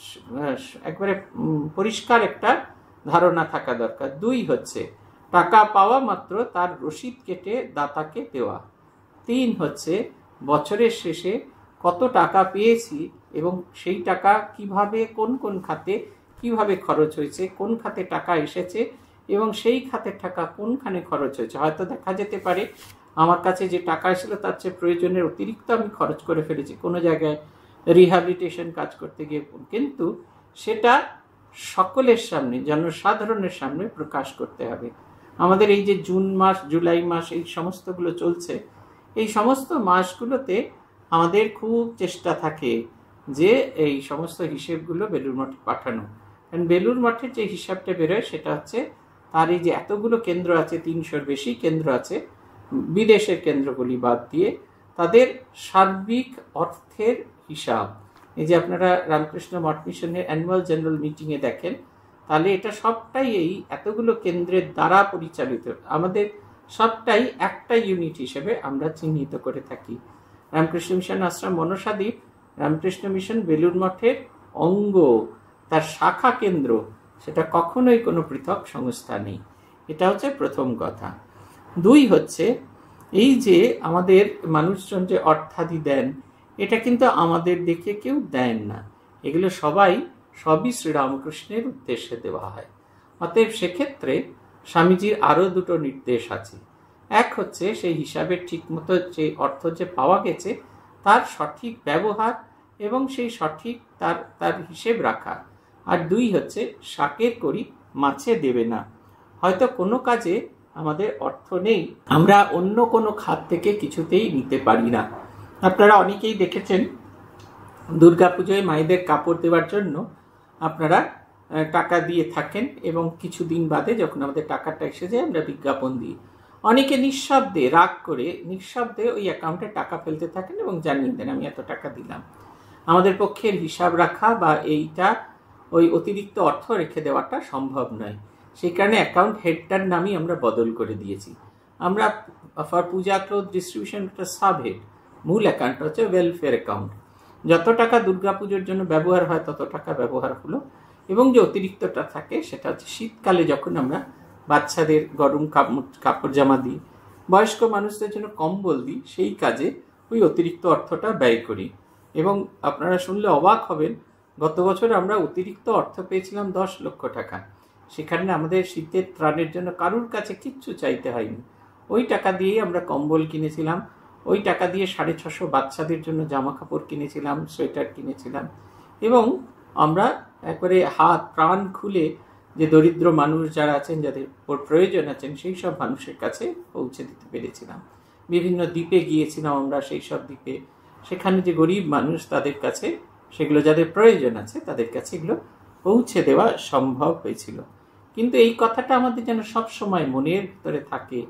একেবারে পরিষ্কার একটা ধারণা থাকা দরকার। দুই হচ্ছে টাকা পাওয়া মাত্র তার রসিদ কেটে দাতাকে দেওয়া। তিন হচ্ছে বছরের শেষে কত টাকা পেয়েছি এবং সেই টাকা কিভাবে কোন কোন খাতে কিভাবে খরচ হয়েছে, কোন খাতে টাকা এসেছে এবং সেই খাতের টাকা কোনখানে খরচ হয়েছে। হয়তো দেখা যেতে পারে আমার কাছে যে টাকা এসেছিল তার চেয়ে প্রয়োজনের অতিরিক্ত আমি খরচ করে ফেলেছি কোনো জায়গায় রিহ্যাবিলিটেশন কাজ করতে গিয়ে, কিন্তু সেটা সকলের সামনে, জনসাধারণের সামনে প্রকাশ করতে হবে। আমাদের এই যে জুন মাস, জুলাই মাস, এই সমস্তগুলো চলছে, এই সমস্ত মাসগুলোতে আমাদের খুব চেষ্টা থাকে যে এই সমস্ত হিসেবগুলো বেলুড় মঠে পাঠানো। কারণ বেলুড় মঠের যে হিসাবটা বেরোয় সেটা হচ্ছে তার এই যে এতগুলো কেন্দ্র আছে, তিনশোর বেশি কেন্দ্র আছে বিদেশের কেন্দ্রগুলি বাদ দিয়ে, তাদের সার্বিক অর্থের হিসাব। এই যে আপনারা রামকৃষ্ণ মঠ মিশনের অ্যানুয়াল জেনারেল মিটিংয়ে দেখেন, তাহলে এটা সবটাই এই এতগুলো কেন্দ্রের দ্বারা পরিচালিত। আমাদের সবটাই একটা ইউনিট হিসেবে আমরা চিহ্নিত করে থাকি। রামকৃষ্ণ মিশন আশ্রম মনসাদ্বীপ রামকৃষ্ণ মিশন বেলুড় মঠের অঙ্গ, তার শাখা কেন্দ্র, সেটা কখনোই কোনো পৃথক সংস্থা নেই। এটা হচ্ছে প্রথম কথা। দুই হচ্ছে এই যে আমাদের মানুষজন যে অর্থাদি দেন, এটা কিন্তু আমাদের দেখে কেউ দেন না, এগুলো সবাই সবই শ্রীরামকৃষ্ণের উদ্দেশ্যে দেওয়া হয়। অতএব সেক্ষেত্রে স্বামীজির আরও দুটো নির্দেশ আছে। এক হচ্ছে সেই হিসাবের ঠিক মতো যে অর্থ যে পাওয়া গেছে তার সঠিক ব্যবহার এবং সেই সঠিক তার তার হিসেব রাখা। আর দুই হচ্ছে শাকের করি মাছে দেবে না। হয়তো কোনো কাজে আমাদের অর্থ নেই, আমরা অন্য কোনো খাত থেকে কিছুতেই নিতে পারি না। আপনারা অনেকেই দেখেছেন দুর্গাপুজোয় মায়েদের কাপড় দেওয়ার জন্য আপনারা টাকা দিয়ে থাকেন এবং কিছুদিন বাদে যখন আমাদের টাকাটা এসে যায় আমরা বিজ্ঞাপন দিই। অনেকে নিঃশব্দে রাগ করে নিঃশব্দে ওই অ্যাকাউন্টে টাকা ফেলতে থাকেন এবং জানিয়ে দেন আমি এত টাকা দিলাম। আমাদের পক্ষের হিসাব রাখা বা এইটা ওই অতিরিক্ত অর্থ রেখে দেওয়াটা সম্ভব নয়। সেই কারণে অ্যাকাউন্ট হেডটার নামই আমরা বদল করে দিয়েছি। আমরা ফর পূজা ক্লোথ ডিস্ট্রিবিউশন একটা সাব হেড, মূল অ্যাকাউন্ট হচ্ছে ওয়েলফেয়ার অ্যাকাউন্ট। যত টাকা দুর্গাপুজোর জন্য ব্যবহার হয় তত টাকা ব্যবহার হলো, এবং যে অতিরিক্তটা থাকে সেটা হচ্ছে শীতকালে যখন আমরা বাচ্চাদের গরম কাপড় জামা দিই, বয়স্ক মানুষদের জন্য কম্বল দিই, সেই কাজে ওই অতিরিক্ত অর্থটা ব্যয় করি। এবং আপনারা শুনলে অবাক হবেন, গত বছর আমরা অতিরিক্ত অর্থ পেয়েছিলাম দশ লক্ষ টাকা। সেখানে আমাদের শীতের ত্রাণের জন্য কারুর কাছে কিচ্ছু চাইতে হয়নি। ওই টাকা দিয়েই আমরা কম্বল কিনেছিলাম, ওই টাকা দিয়ে সাড়ে ছশো বাচ্চাদের জন্য জামা কাপড় কিনেছিলাম, সোয়েটার কিনেছিলাম, এবং আমরা একবারে হাত প্রাণ খুলে যে দরিদ্র মানুষ যারা আছেন, যাদের প্রয়োজন আছেন, সেই সব মানুষের কাছে পৌঁছে দিতে পেরেছিলাম। বিভিন্ন দ্বীপে গিয়েছিলাম আমরা, সেই সব দ্বীপে সেখানে যে গরিব মানুষ তাদের কাছে সেগুলো যাদের প্রয়োজন আছে তাদের কাছে এগুলো পৌঁছে দেওয়া সম্ভব হয়েছিল। কিন্তু এই কথাটা আমাদের যেন সব সময় মনের ভিতরে থাকে,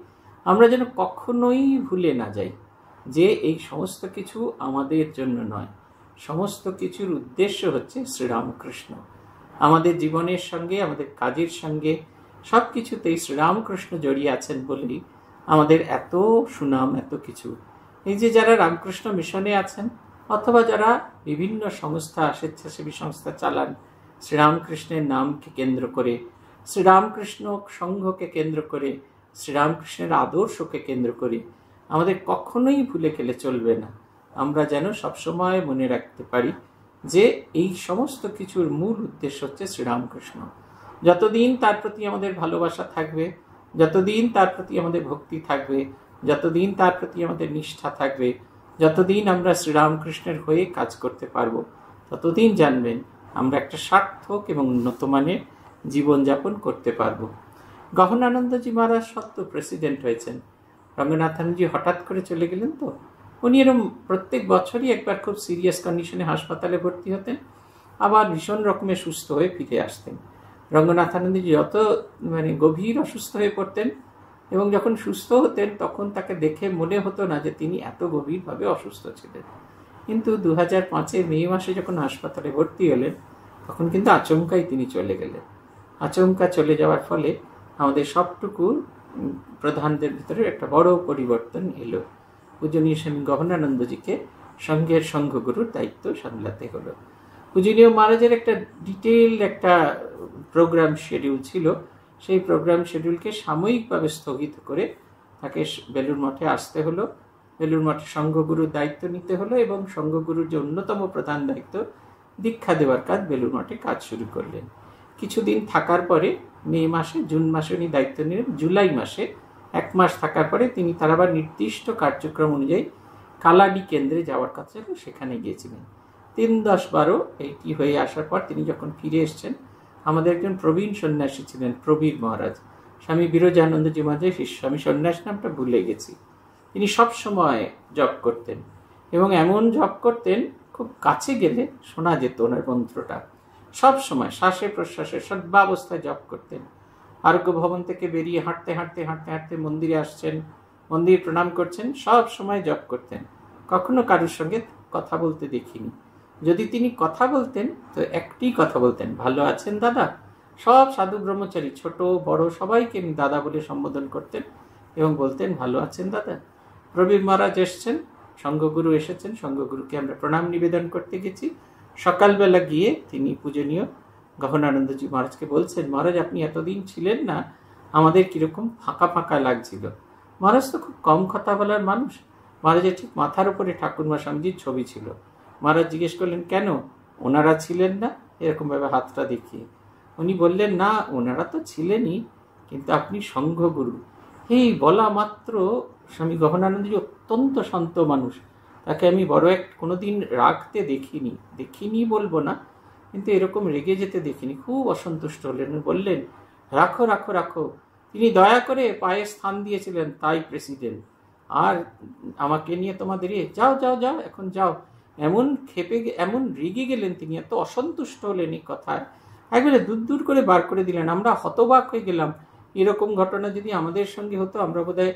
আমরা যেন কখনোই ভুলে না যাই যে এই সমস্ত কিছু আমাদের জন্য নয়, সমস্ত কিছুর উদ্দেশ্য হচ্ছে শ্রীরামকৃষ্ণ। আমাদের জীবনের সঙ্গে, আমাদের কাজের সঙ্গে সব কিছুতেই শ্রীরামকৃষ্ণ জড়িয়ে আছেন বলেই আমাদের এত সুনাম, এত কিছু। এই যে যারা রামকৃষ্ণ মিশনে আছেন অথবা যারা বিভিন্ন সংস্থা, স্বেচ্ছাসেবী সংস্থা চালান শ্রীরামকৃষ্ণের নামকে কেন্দ্র করে, শ্রীরামকৃষ্ণ সংঘকে কেন্দ্র করে, শ্রীরামকৃষ্ণের আদর্শকে কেন্দ্র করে, আমাদের কখনোই ভুলে গেলে চলবে না। আমরা যেন সবসময় মনে রাখতে পারি যে এই সমস্ত কিছুর মূল উদ্দেশ্য হচ্ছে শ্রীরামকৃষ্ণ। যতদিন তার প্রতি আমাদের ভালোবাসা থাকবে, যতদিন তার প্রতি আমাদের ভক্তি থাকবে, যতদিন তার প্রতি আমাদের নিষ্ঠা থাকবে, যতদিন আমরা শ্রীরামকৃষ্ণের হয়ে কাজ করতে পারবো, ততদিন জানবেন আমরা একটা সার্থক এবং উন্নত মানের জীবনযাপন করতে পারবো। গহনানন্দজি মহারাজ সত্য প্রেসিডেন্ট হয়েছেন। রঙ্গনাথানজি হঠাৎ করে চলে গেলেন, তো উনি এরকম প্রত্যেক বছরই একবার খুব সিরিয়াস কন্ডিশনে হাসপাতালে ভর্তি হতেন, আবার ভীষণ রকমের সুস্থ হয়ে ফিরে আসতেন। রঙ্গনাথানন্দজি যত মানে গভীর অসুস্থ হয়ে পড়তেন এবং যখন সুস্থ হতেন তখন তাকে দেখে মনে হতো না যে তিনি এত গভীরভাবে অসুস্থ ছিলেন। কিন্তু দু হাজার পাঁচের মে মাসে যখন হাসপাতালে ভর্তি হলেন তখন কিন্তু আচমকাই তিনি চলে গেলেন। আচমকা চলে যাওয়ার ফলে আমাদের সবটুকু প্রধানদের ভিতরে একটা বড় পরিবর্তন এলো। পূজনীয় স্বামী গহনানন্দজিকে সংঘের সংঘগুরুর দায়িত্ব সামলাতে হলো। পূজনীয় মহারাজের একটা ডিটেইল একটা প্রোগ্রাম শিডিউল ছিল, সেই প্রোগ্রাম শিডিউলকে সাময়িকভাবে স্থগিত করে তাকে বেলুড় মঠে আসতে হলো। বেলুড় মঠে সংঘগুরুর দায়িত্ব নিতে হলো এবং সংঘগুরুর যে অন্যতম প্রধান দায়িত্ব দীক্ষা দেওয়ার কাজ, বেলুড় মঠে কাজ শুরু করলেন। কিছুদিন থাকার পরে মে মাসে, জুন মাসে উনি দায়িত্ব নিলেন। জুলাই মাসে এক মাস থাকার পরে তিনি তার আবার নির্দিষ্ট কার্যক্রম অনুযায়ী কালাডি কেন্দ্রে যাওয়ার কথা ছিল, সেখানে গিয়েছিলেন। তিন দশ বারো এইটি হয়ে আসার পর তিনি যখন ফিরে এসছেন, আমাদের একজন প্রবীণ সন্ন্যাসী ছিলেন প্রবীর মহারাজ, স্বামী বিরজানন্দজি মহারাজের শিষ্য। আমি সন্ন্যাস নামটা ভুলে গেছি। তিনি সব সময় জপ করতেন এবং এমন জপ করতেন খুব কাছে গেলে শোনা যেত ওনার মন্ত্রটা। সব সময় শ্বাসে প্রশ্বাসে সর্বাবস্থায় জপ করতেন। আরোগ্য ভবন থেকে বেরিয়ে হাঁটতে হাঁটতে হাঁটতে হাঁটতে মন্দিরে আসছেন, মন্দির প্রণাম করছেন, সব সময় জপ করতেন। কখনো কারোর সঙ্গে কথা বলতে দেখিনি। যদি তিনি কথা বলতেন তো একটি কথা বলতেন, ভালো আছেন দাদা। সব সাধু ব্রহ্মচারী ছোট বড় সবাইকে তিনি দাদা বলে সম্বোধন করতেন এবং বলতেন, ভালো আছেন দাদা। প্রবীর মহারাজ এসছেন, সংঘগুরু এসেছেন, সংঘগুরুকে আমরা প্রণাম নিবেদন করতে গেছি। সকালবেলা গিয়ে তিনি পূজনীয় গহনানন্দজি মহারাজকে বলছেন, মহারাজ আপনি এতদিন ছিলেন না, আমাদের কিরকম ফাঁকা ফাঁকা লাগছিল। মহারাজ তো খুব কম কথা বলার মানুষ। মহারাজের ঠিক মাথার উপরে ঠাকুরমা স্বামীজির ছবি ছিল। মহারাজ জিজ্ঞেস করলেন, কেন ওনারা ছিলেন না? এরকম ভাবে হাতটা দেখিয়ে উনি বললেন, না ওনারা তো ছিলেনই, কিন্তু আপনি সংঘগুরু। এই বলা মাত্র স্বামী গহনানন্দজি অত্যন্ত শান্ত মানুষ, তাকে আমি বড় এক কোনোদিন রাগতে দেখিনি, দেখিনি বলবো না, কিন্তু এরকম রেগে যেতে দেখিনি। খুব অসন্তুষ্ট হলেন, বললেন, রাখো রাখো রাখো, তিনি দয়া করে পায়ে স্থান দিয়েছিলেন, তাই প্রেসিডেন্ট। আর আমাকে নিয়ে তোমাদের ইয়ে, যাও যাও যাও এখন যাও। এমন ক্ষেপে এমন রেগে গেলেন তিনি, এত অসন্তুষ্ট হলেন এই কথায়, একবারে দূর দূর করে বার করে দিলেন। আমরা হতবাক হয়ে গেলাম। এরকম ঘটনা যদি আমাদের সঙ্গে হতো আমরা বোধহয়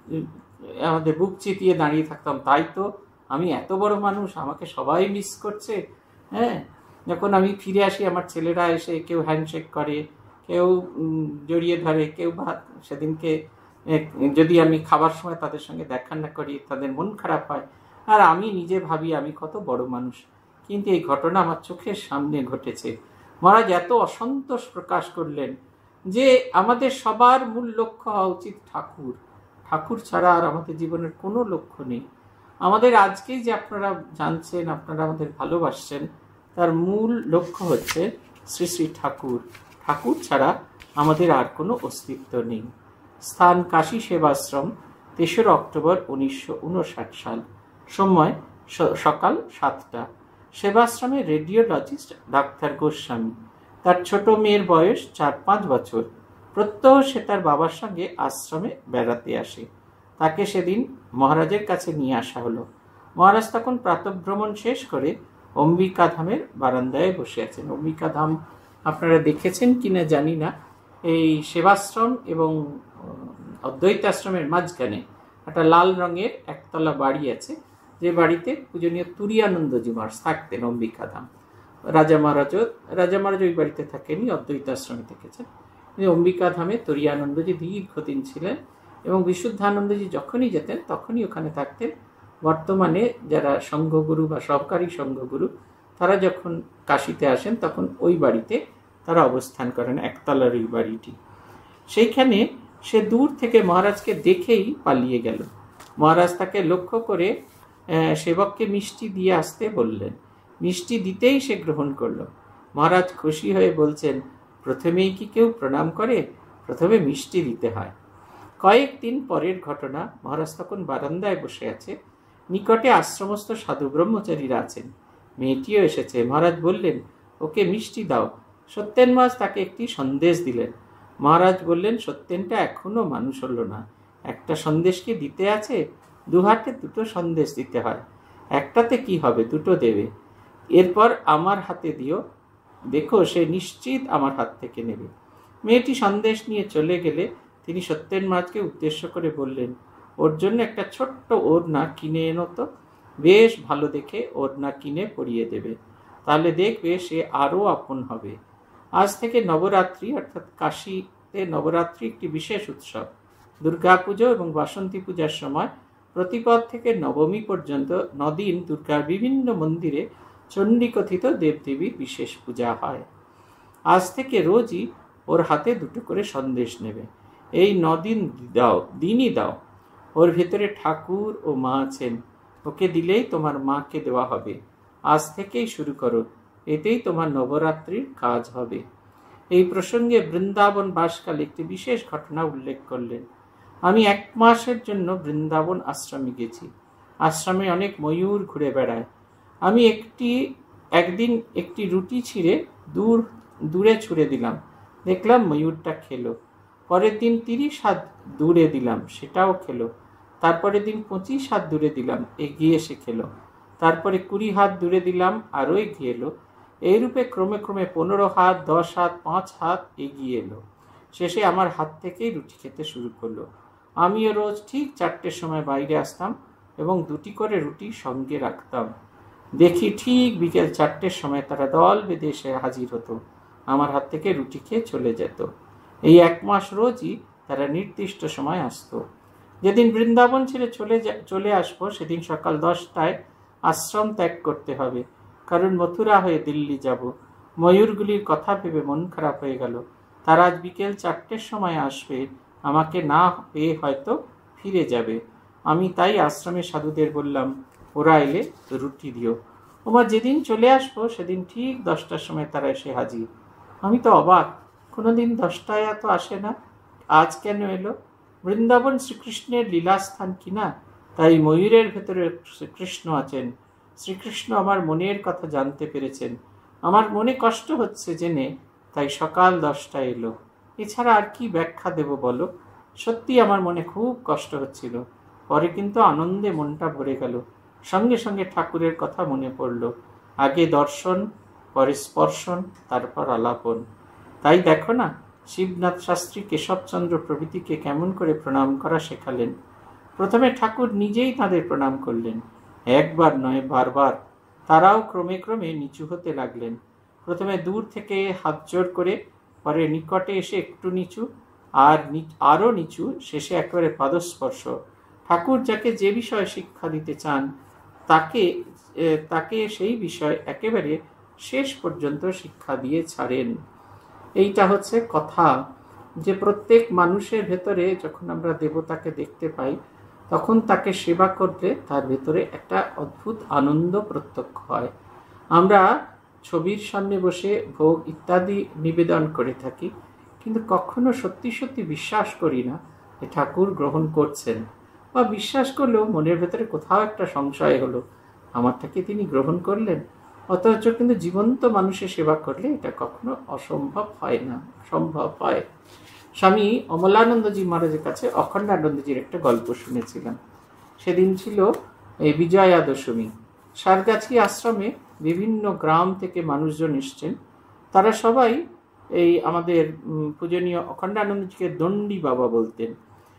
আমাদের বুক চিতিয়ে দাঁড়িয়ে থাকতাম। তাই তো, আমি এত বড় মানুষ, আমাকে সবাই মিস করছে। হ্যাঁ, যখন আমি ফিরে আসি আমার ছেলেরা এসে কেউ হ্যান্ডশেক করে, কেউ জড়িয়ে ধরে, কেউ সেদিনকে যদি আমি খাবার সময় তাদের সঙ্গে দেখা না করি তাদের মন খারাপ হয়। আর আমি নিজে ভাবি আমি কত বড় মানুষ, কিন্তু এই ঘটনা আমার চোখের সামনে ঘটেছে। মহারাজ এত অসন্তোষ প্রকাশ করলেন যে আমাদের সবার মূল লক্ষ্য হওয়া উচিত ঠাকুর। ঠাকুর ছাড়া আর আমাদের জীবনের কোনো লক্ষ্য নেই। আমাদের আজকেই যে আপনারা জানছেন, আপনারা আমাদের ভালোবাসছেন, তার মূল লক্ষ্য হচ্ছে শ্রী শ্রী ঠাকুর। ঠাকুর ছাড়া আমাদের আর কোনো অস্তিত্ব নেই। স্থান কাশী সেবাশ্রম, তেসরা অক্টোবর উনিশশো উনষাট সাল। সময় সকাল সাতটা। সেবাশ্রমে রেডিওলজিস্ট ডাক্তার গোস্বামী। তার ছোট মেয়ের বয়স চার পাঁচ বছর। প্রত্যহ সে তার বাবার সঙ্গে আশ্রমে বেড়াতে আসে। তাকে সেদিন মহারাজের কাছে নিয়ে আসা হলো। মহারাজ তখন প্রাতঃভ্রমণ শেষ করে অম্বিকা ধামের বারান্দায় বসে আছেন। অম্বিকা ধাম আপনারা দেখেছেন কিনা জানি না। এই সেবাশ্রম এবং অদ্বৈত আশ্রমের মাঝখানে একটা লাল রঙের একতলা বাড়ি আছে, যে বাড়িতে পূজনীয় তুরিয়ানন্দজি মহারাজ থাকতেন অম্বিকাধাম। রাজা মহারাজও রাজা মহারাজ ওই বাড়িতে থাকেনি, অদ্বৈত আশ্রমে থেকেছেন। তিনি অম্বিকাধামে তুরিয়ানন্দজি দীর্ঘদিন ছিলেন এবং বিশুদ্ধানন্দজি যখনই যেতেন তখনই ওখানে থাকতেন। বর্তমানে যারা সংঘগুরু বা সহকারী সংঘগুরু তারা যখন কাশিতে আসেন তখন ওই বাড়িতে তারা অবস্থান করেন, একতলার ওই বাড়িটি। সেইখানে সে দূর থেকে মহারাজকে দেখেই পালিয়ে গেল। মহারাজ তাকে লক্ষ্য করে সেবককে মিষ্টি দিয়ে আসতে বললেন। মিষ্টি দিতেই সে গ্রহণ করলো। মহারাজ খুশি হয়ে বলছেন, প্রথমেই কি কেউ প্রণাম করে? প্রথমে মিষ্টি দিতে হয়। কয়েকদিন পরের ঘটনা। মহারাজ তখন বারান্দায় বসে আছে, নিকটে আশ্রমস্থ সাধু ব্রহ্মচারীরা আছেন। মেয়েটিও এসেছে। মহারাজ বললেন, ওকে মিষ্টি দাও। সত্যেন মহারাজ তাকে একটি সন্দেশ দিলেন। মহারাজ বললেন, সত্যেনটা এখনো মানুষ হলো না, একটা সন্দেশ কি দিতে আছে? দুহাতে দুটো সন্দেশ দিতে হয়, একটাতে কি হবে, দুটো দেবে। এরপর আমার হাতে দিও, দেখো সে নিশ্চিত আমার হাত থেকে নেবে। মেয়েটি সন্দেশ নিয়ে চলে গেলে তিনি সত্যেন মহারাজকে উদ্দেশ্য করে বললেন, ওর জন্য একটা ছোট্ট ওড়না কিনে এনো তো, বেশ ভালো দেখে ওড়না কিনে পরিয়ে দেবে, তাহলে দেখবে সে আরও আপন হবে। আজ থেকে নবরাত্রি অর্থাৎ কাশীতে নবরাত্রি একটি বিশেষ উৎসব। দুর্গাপুজো এবং বাসন্তী পূজার সময় প্রতিপদ থেকে নবমী পর্যন্ত নদিন দুর্গার বিভিন্ন মন্দিরে চণ্ডীকথিত দেবদেবীর বিশেষ পূজা হয়। আজ থেকে রোজই ওর হাতে দুটো করে সন্দেশ নেবে। এই নদিন দাও, দিনই দাও। ওর ভেতরে ঠাকুর ও মা আছেন, ওকে দিলেই তোমার মাকে দেওয়া হবে। আজ থেকেই শুরু করো, এতেই তোমার নবরাত্রির কাজ হবে। এই প্রসঙ্গে বৃন্দাবন বাসকালে একটি বিশেষ ঘটনা উল্লেখ করলেন। আমি এক মাসের জন্য বৃন্দাবন আশ্রমে গেছি। আশ্রমে অনেক ময়ূর ঘুরে বেড়ায়। আমি একটি একদিন একটি রুটি ছিঁড়ে দূর দূরে ছুঁড়ে দিলাম, দেখলাম ময়ূরটা খেলো। পরের দিন তিরিশ হাত দূরে দিলাম, সেটাও খেলো। তারপরের দিন পঁচিশ হাত দূরে দিলাম, এগিয়ে এসে খেলো। তারপরে কুড়ি হাত দূরে দিলাম, আরও এগিয়ে এলো। এইরূপে ক্রমে ক্রমে পনেরো হাত, দশ হাত, পাঁচ হাত এগিয়ে এলো। শেষে আমার হাত থেকেই রুটি খেতে শুরু করলো। আমিও রোজ ঠিক চারটের সময় বাইরে আসতাম এবং দুটি করে রুটি সঙ্গে রাখতাম। দেখি ঠিক বিকেল চারটের সময় তারা দল বেঁধে এসে হাজির হতো, আমার হাত থেকে রুটি খেয়ে চলে যেত। এই এক মাস রোজই তারা নির্দিষ্ট সময় আসতো। যেদিন বৃন্দাবন ছেড়ে চলে চলে আসবো সেদিন সকাল দশটায় আশ্রম ত্যাগ করতে হবে, কারণ মথুরা হয়ে দিল্লি যাব। ময়ূরগুলির কথা ভেবে মন খারাপ হয়ে গেল। তারা আজ বিকেল চারটের সময় আসবে, আমাকে না পেয়ে হয়তো ফিরে যাবে। আমি তাই আশ্রমের সাধুদের বললাম, ওরা এলে রুটি দিও। ওমা যেদিন চলে আসবো সেদিন ঠিক দশটার সময় তারা এসে হাজির। আমি তো অবাক, কোনোদিন দশটায় এত আসে না, আজ কেন এলো? বৃন্দাবন শ্রীকৃষ্ণের লীলাস্থান কিনা, তাই ময়ূরের ভেতরে শ্রীকৃষ্ণ আছেন। শ্রীকৃষ্ণ আমার মনের কথা জানতে পেরেছেন। আমার মনে কষ্ট হচ্ছে জেনে তাই সকাল দশটায় এলো। এছাড়া আর কি ব্যাখ্যা দেব বলো? সত্যি আমার মনে খুব কষ্ট হচ্ছিল। পরে কিন্তু আনন্দে মনটা ভরে গেল। সঙ্গে সঙ্গে ঠাকুরের কথা মনে পড়ল। আগে দর্শন, পরে স্পর্শন, তারপর আলাপন। তাই দেখো না, শিবনাথ শাস্ত্রী, কেশবচন্দ্র প্রভৃতিকে কেমন করে প্রণাম করা শেখালেন। প্রথমে ঠাকুর নিজেই তাদের প্রণাম করলেন, একবার নয় বারবার। তারাও ক্রমে ক্রমে নিচু হতে লাগলেন। প্রথমে দূর থেকে হাত জোর করে, পরে নিকটে এসে একটু নিচু, আর আরও নিচু, শেষে একেবারে পাদস্পর্শ। ঠাকুর যাকে যে বিষয়ে শিক্ষা দিতে চান তাকে তাকে সেই বিষয় একেবারে শেষ পর্যন্ত শিক্ষা দিয়ে ছাড়েন। এইটা হচ্ছে কথা, যে প্রত্যেক মানুষের ভেতরে যখন আমরা দেবতাকে দেখতে পাই তখন তাকে সেবা করলে তার ভেতরে একটা অদ্ভুত আনন্দ প্রত্যক্ষ হয়। আমরা ছবির সামনে বসে ভোগ ইত্যাদি নিবেদন করে থাকি, কিন্তু কখনো সত্যি সত্যি বিশ্বাস করি না যে ঠাকুর গ্রহণ করছেন, বা বিশ্বাস করলেও মনের ভেতরে কোথাও একটা সংশয় হলো, আমারটাকে তিনি গ্রহণ করলেন। অথচ কিন্তু জীবন্ত মানুষের সেবা করলে এটা কখনো অসম্ভব হয় না, সম্ভব হয়। স্বামী অমলানন্দজি মহারাজের কাছে অখণ্ডানন্দজির একটা গল্প শুনেছিলাম। সেদিন ছিল এই বিজয়া দশমী। সারগাছি আশ্রমে বিভিন্ন গ্রাম থেকে মানুষজন এসছেন। তারা সবাই এই আমাদের পূজনীয় অখণ্ডানন্দজিকে দণ্ডী বাবা বলতেন।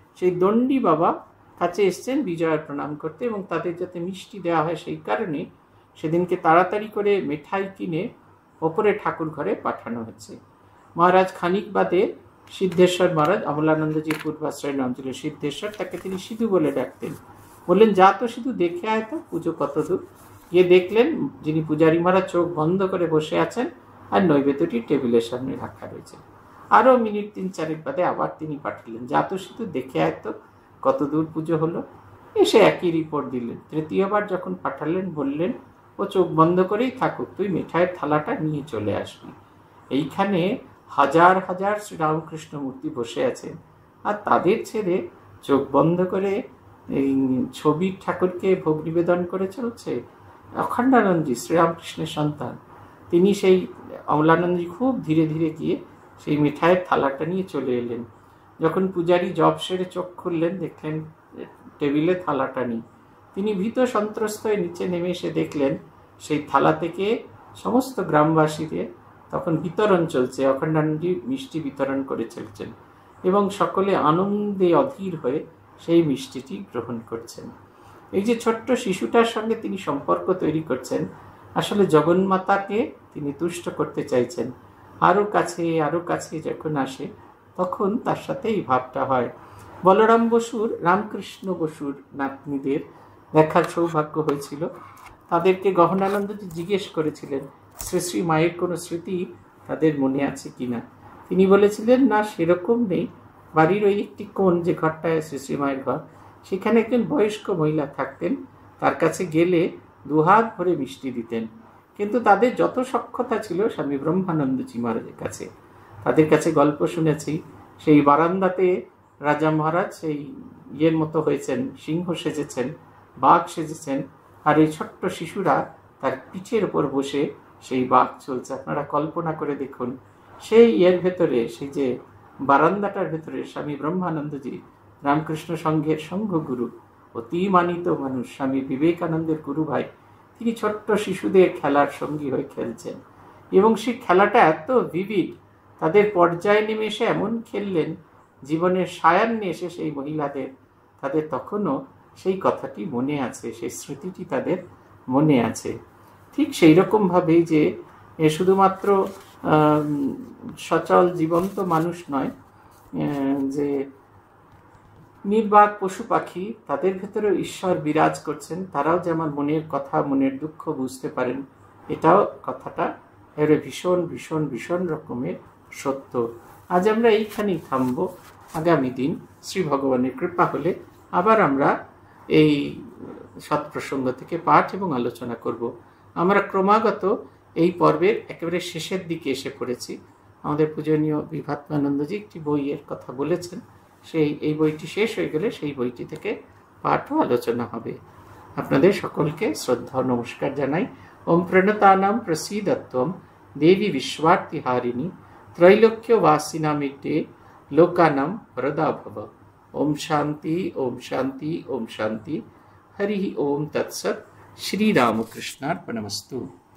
সেই দণ্ডী বাবা কাছে এসছেন বিজয়ার প্রণাম করতে, এবং তাদের যাতে মিষ্টি দেওয়া হয় সেই কারণে সেদিনকে তাড়াতাড়ি করে মিঠাই কিনে ওপরে ঠাকুর ঘরে পাঠানো হচ্ছে। মহারাজ খানিক বাদে সিদ্ধেশ্বর মহারাজ, অমলানন্দজির পূর্বাশ্রয়ের নাম ছিল সিদ্ধেশ্বর, তাকে তিনি সিধু বলে ডাকতেন। বললেন, যা তো শুধু দেখে আয় তো পুজো কত দূর। গিয়ে দেখলেন যিনি পূজারী মহারাজ চোখ বন্ধ করে বসে আছেন আর নৈবেদ্যটি টেবিলের সামনে রাখা রয়েছে। আরও মিনিট তিন চারেক বাদে আবার তিনি পাঠালেন, যা তো শুধু দেখে আয় তো কত দূর পুজো হলো। এসে একই রিপোর্ট দিলেন। তৃতীয়বার যখন পাঠালেন বললেন, ও চোখ বন্ধ করেই থাকুক, তুই মিঠাইয়ের থালাটা নিয়ে চলে আসবি। এইখানে হাজার হাজার শ্রীরামকৃষ্ণ মূর্তি বসে আছেন, আর তাদের ছেড়ে চোখ বন্ধ করে এই ছবির ঠাকুরকে ভোগ নিবেদন করে চলছে। অখণ্ডানন্দজি শ্রীরামকৃষ্ণের সন্তান, তিনি সেই অমলানন্দজি খুব ধীরে ধীরে গিয়ে সেই মিঠাইয়ের থালাটা নিয়ে চলে এলেন। যখন পূজারী জপ সেরে চোখ খুললেন, দেখলেন টেবিলে থালাটা নেই। তিনি ভীত সন্ত্রস্ত হয়ে নিচে নেমে এসে দেখলেন সেই থালা থেকে সমস্ত গ্রামবাসীদের তখন বিতরণ চলছে। অখণ্ডানন্দজি মিষ্টি বিতরণ করে চলছেন এবং সকলে আনন্দে অধীর হয়ে সেই মিষ্টিটি গ্রহণ করছেন। এই যে ছোট্ট শিশুটার সঙ্গে তিনি সম্পর্ক তৈরি করছেন, আসলে জগন্মাতাকে তিনি তুষ্ট করতে চাইছেন। আরও কাছে আরও কাছে যখন আসে তখন তার সাথে এই ভাবটা হয়। বলরাম বসুর, রামকৃষ্ণ বসুর নাতনিদের দেখার সৌভাগ্য হয়েছিল। তাদেরকে গহনানন্দজি জিজ্ঞেস করেছিলেন শ্রী শ্রী মায়ের কোনো স্মৃতি তাদের মনে আছে কিনা। তিনি বলেছিলেন, না সেরকম নেই। বাড়ির ওই একটি কোণ, যে ঘরটায় শ্রী শ্রী মায়ের ঘর, সেখানে একজন বয়স্ক মহিলা থাকতেন। তার কাছে গেলে দুহাত ভরে মিষ্টি দিতেন। কিন্তু তাদের যত সখ্যতা ছিল স্বামী ব্রহ্মানন্দজি মহারাজের কাছে। তাদের কাছে গল্প শুনেছি, সেই বারান্দাতে রাজা মহারাজ সেই ইয়ের মতো হয়েছেন, সিংহ সেজেছেন, বাঘ সেজেছেন, আর এই ছোট্ট শিশুরা তার পিঠের উপর বসে সেই বাঘ চলছে। আপনারা কল্পনা করে দেখুন, সেই ইয়ের ভেতরে, সেই যে বারান্দাটার ভেতরে স্বামী ব্রহ্মানন্দজি, রামকৃষ্ণ সংঘের সংঘগুরু, অতি মানিত মানুষ, স্বামী বিবেকানন্দের গুরু ভাই, তিনি ছোট্ট শিশুদের খেলার সঙ্গী হয়ে খেলছেন। এবং সেই খেলাটা এত ভিভিড, তাদের পর্যায়ে নেমে এসে এমন খেললেন, জীবনের সায়ান্নে এসে সেই মহিলাদের, তাদের তখনও সেই কথাটি মনে আছে, সেই স্মৃতিটি তাদের মনে আছে। ঠিক সেই রকমভাবেই যে শুধুমাত্র সচল জীবন্ত মানুষ নয়, যে নির্বাক পশু পাখি, তাদের ভেতরেও ঈশ্বর বিরাজ করছেন। তারাও যে আমার মনের কথা, মনের দুঃখ বুঝতে পারেন, এটাও কথাটা এর ভীষণ ভীষণ ভীষণ রকমের সত্য। আজ আমরা এইখানেই থামবো। আগামী দিন শ্রী ভগবানের কৃপা হলে আবার আমরা এই সৎপ্রসঙ্গ থেকে পাঠ এবং আলোচনা করব। আমরা ক্রমাগত এই পর্বের একেবারে শেষের দিকে এসে পড়েছি। আমাদের পূজনীয় বিভাত্মানন্দজি একটি বইয়ের কথা বলেছেন, সেই এই বইটি শেষ হয়ে গেলে সেই বইটি থেকে পাঠ ও আলোচনা হবে। আপনাদের সকলকে শ্রদ্ধা নমস্কার জানাই। ওম প্রণতানাম প্রসীদত্বম দেবী বিশ্বার্তিহারিণী ত্রৈলোক্য বাসিনামিতে লোকানাম বরদা ভব। ওম শান্তি, ওম শান্তি, ওম শান্তি। হরি ওম তৎসৎ। শ্রীরামকৃষ্ণার্পণমস্তু।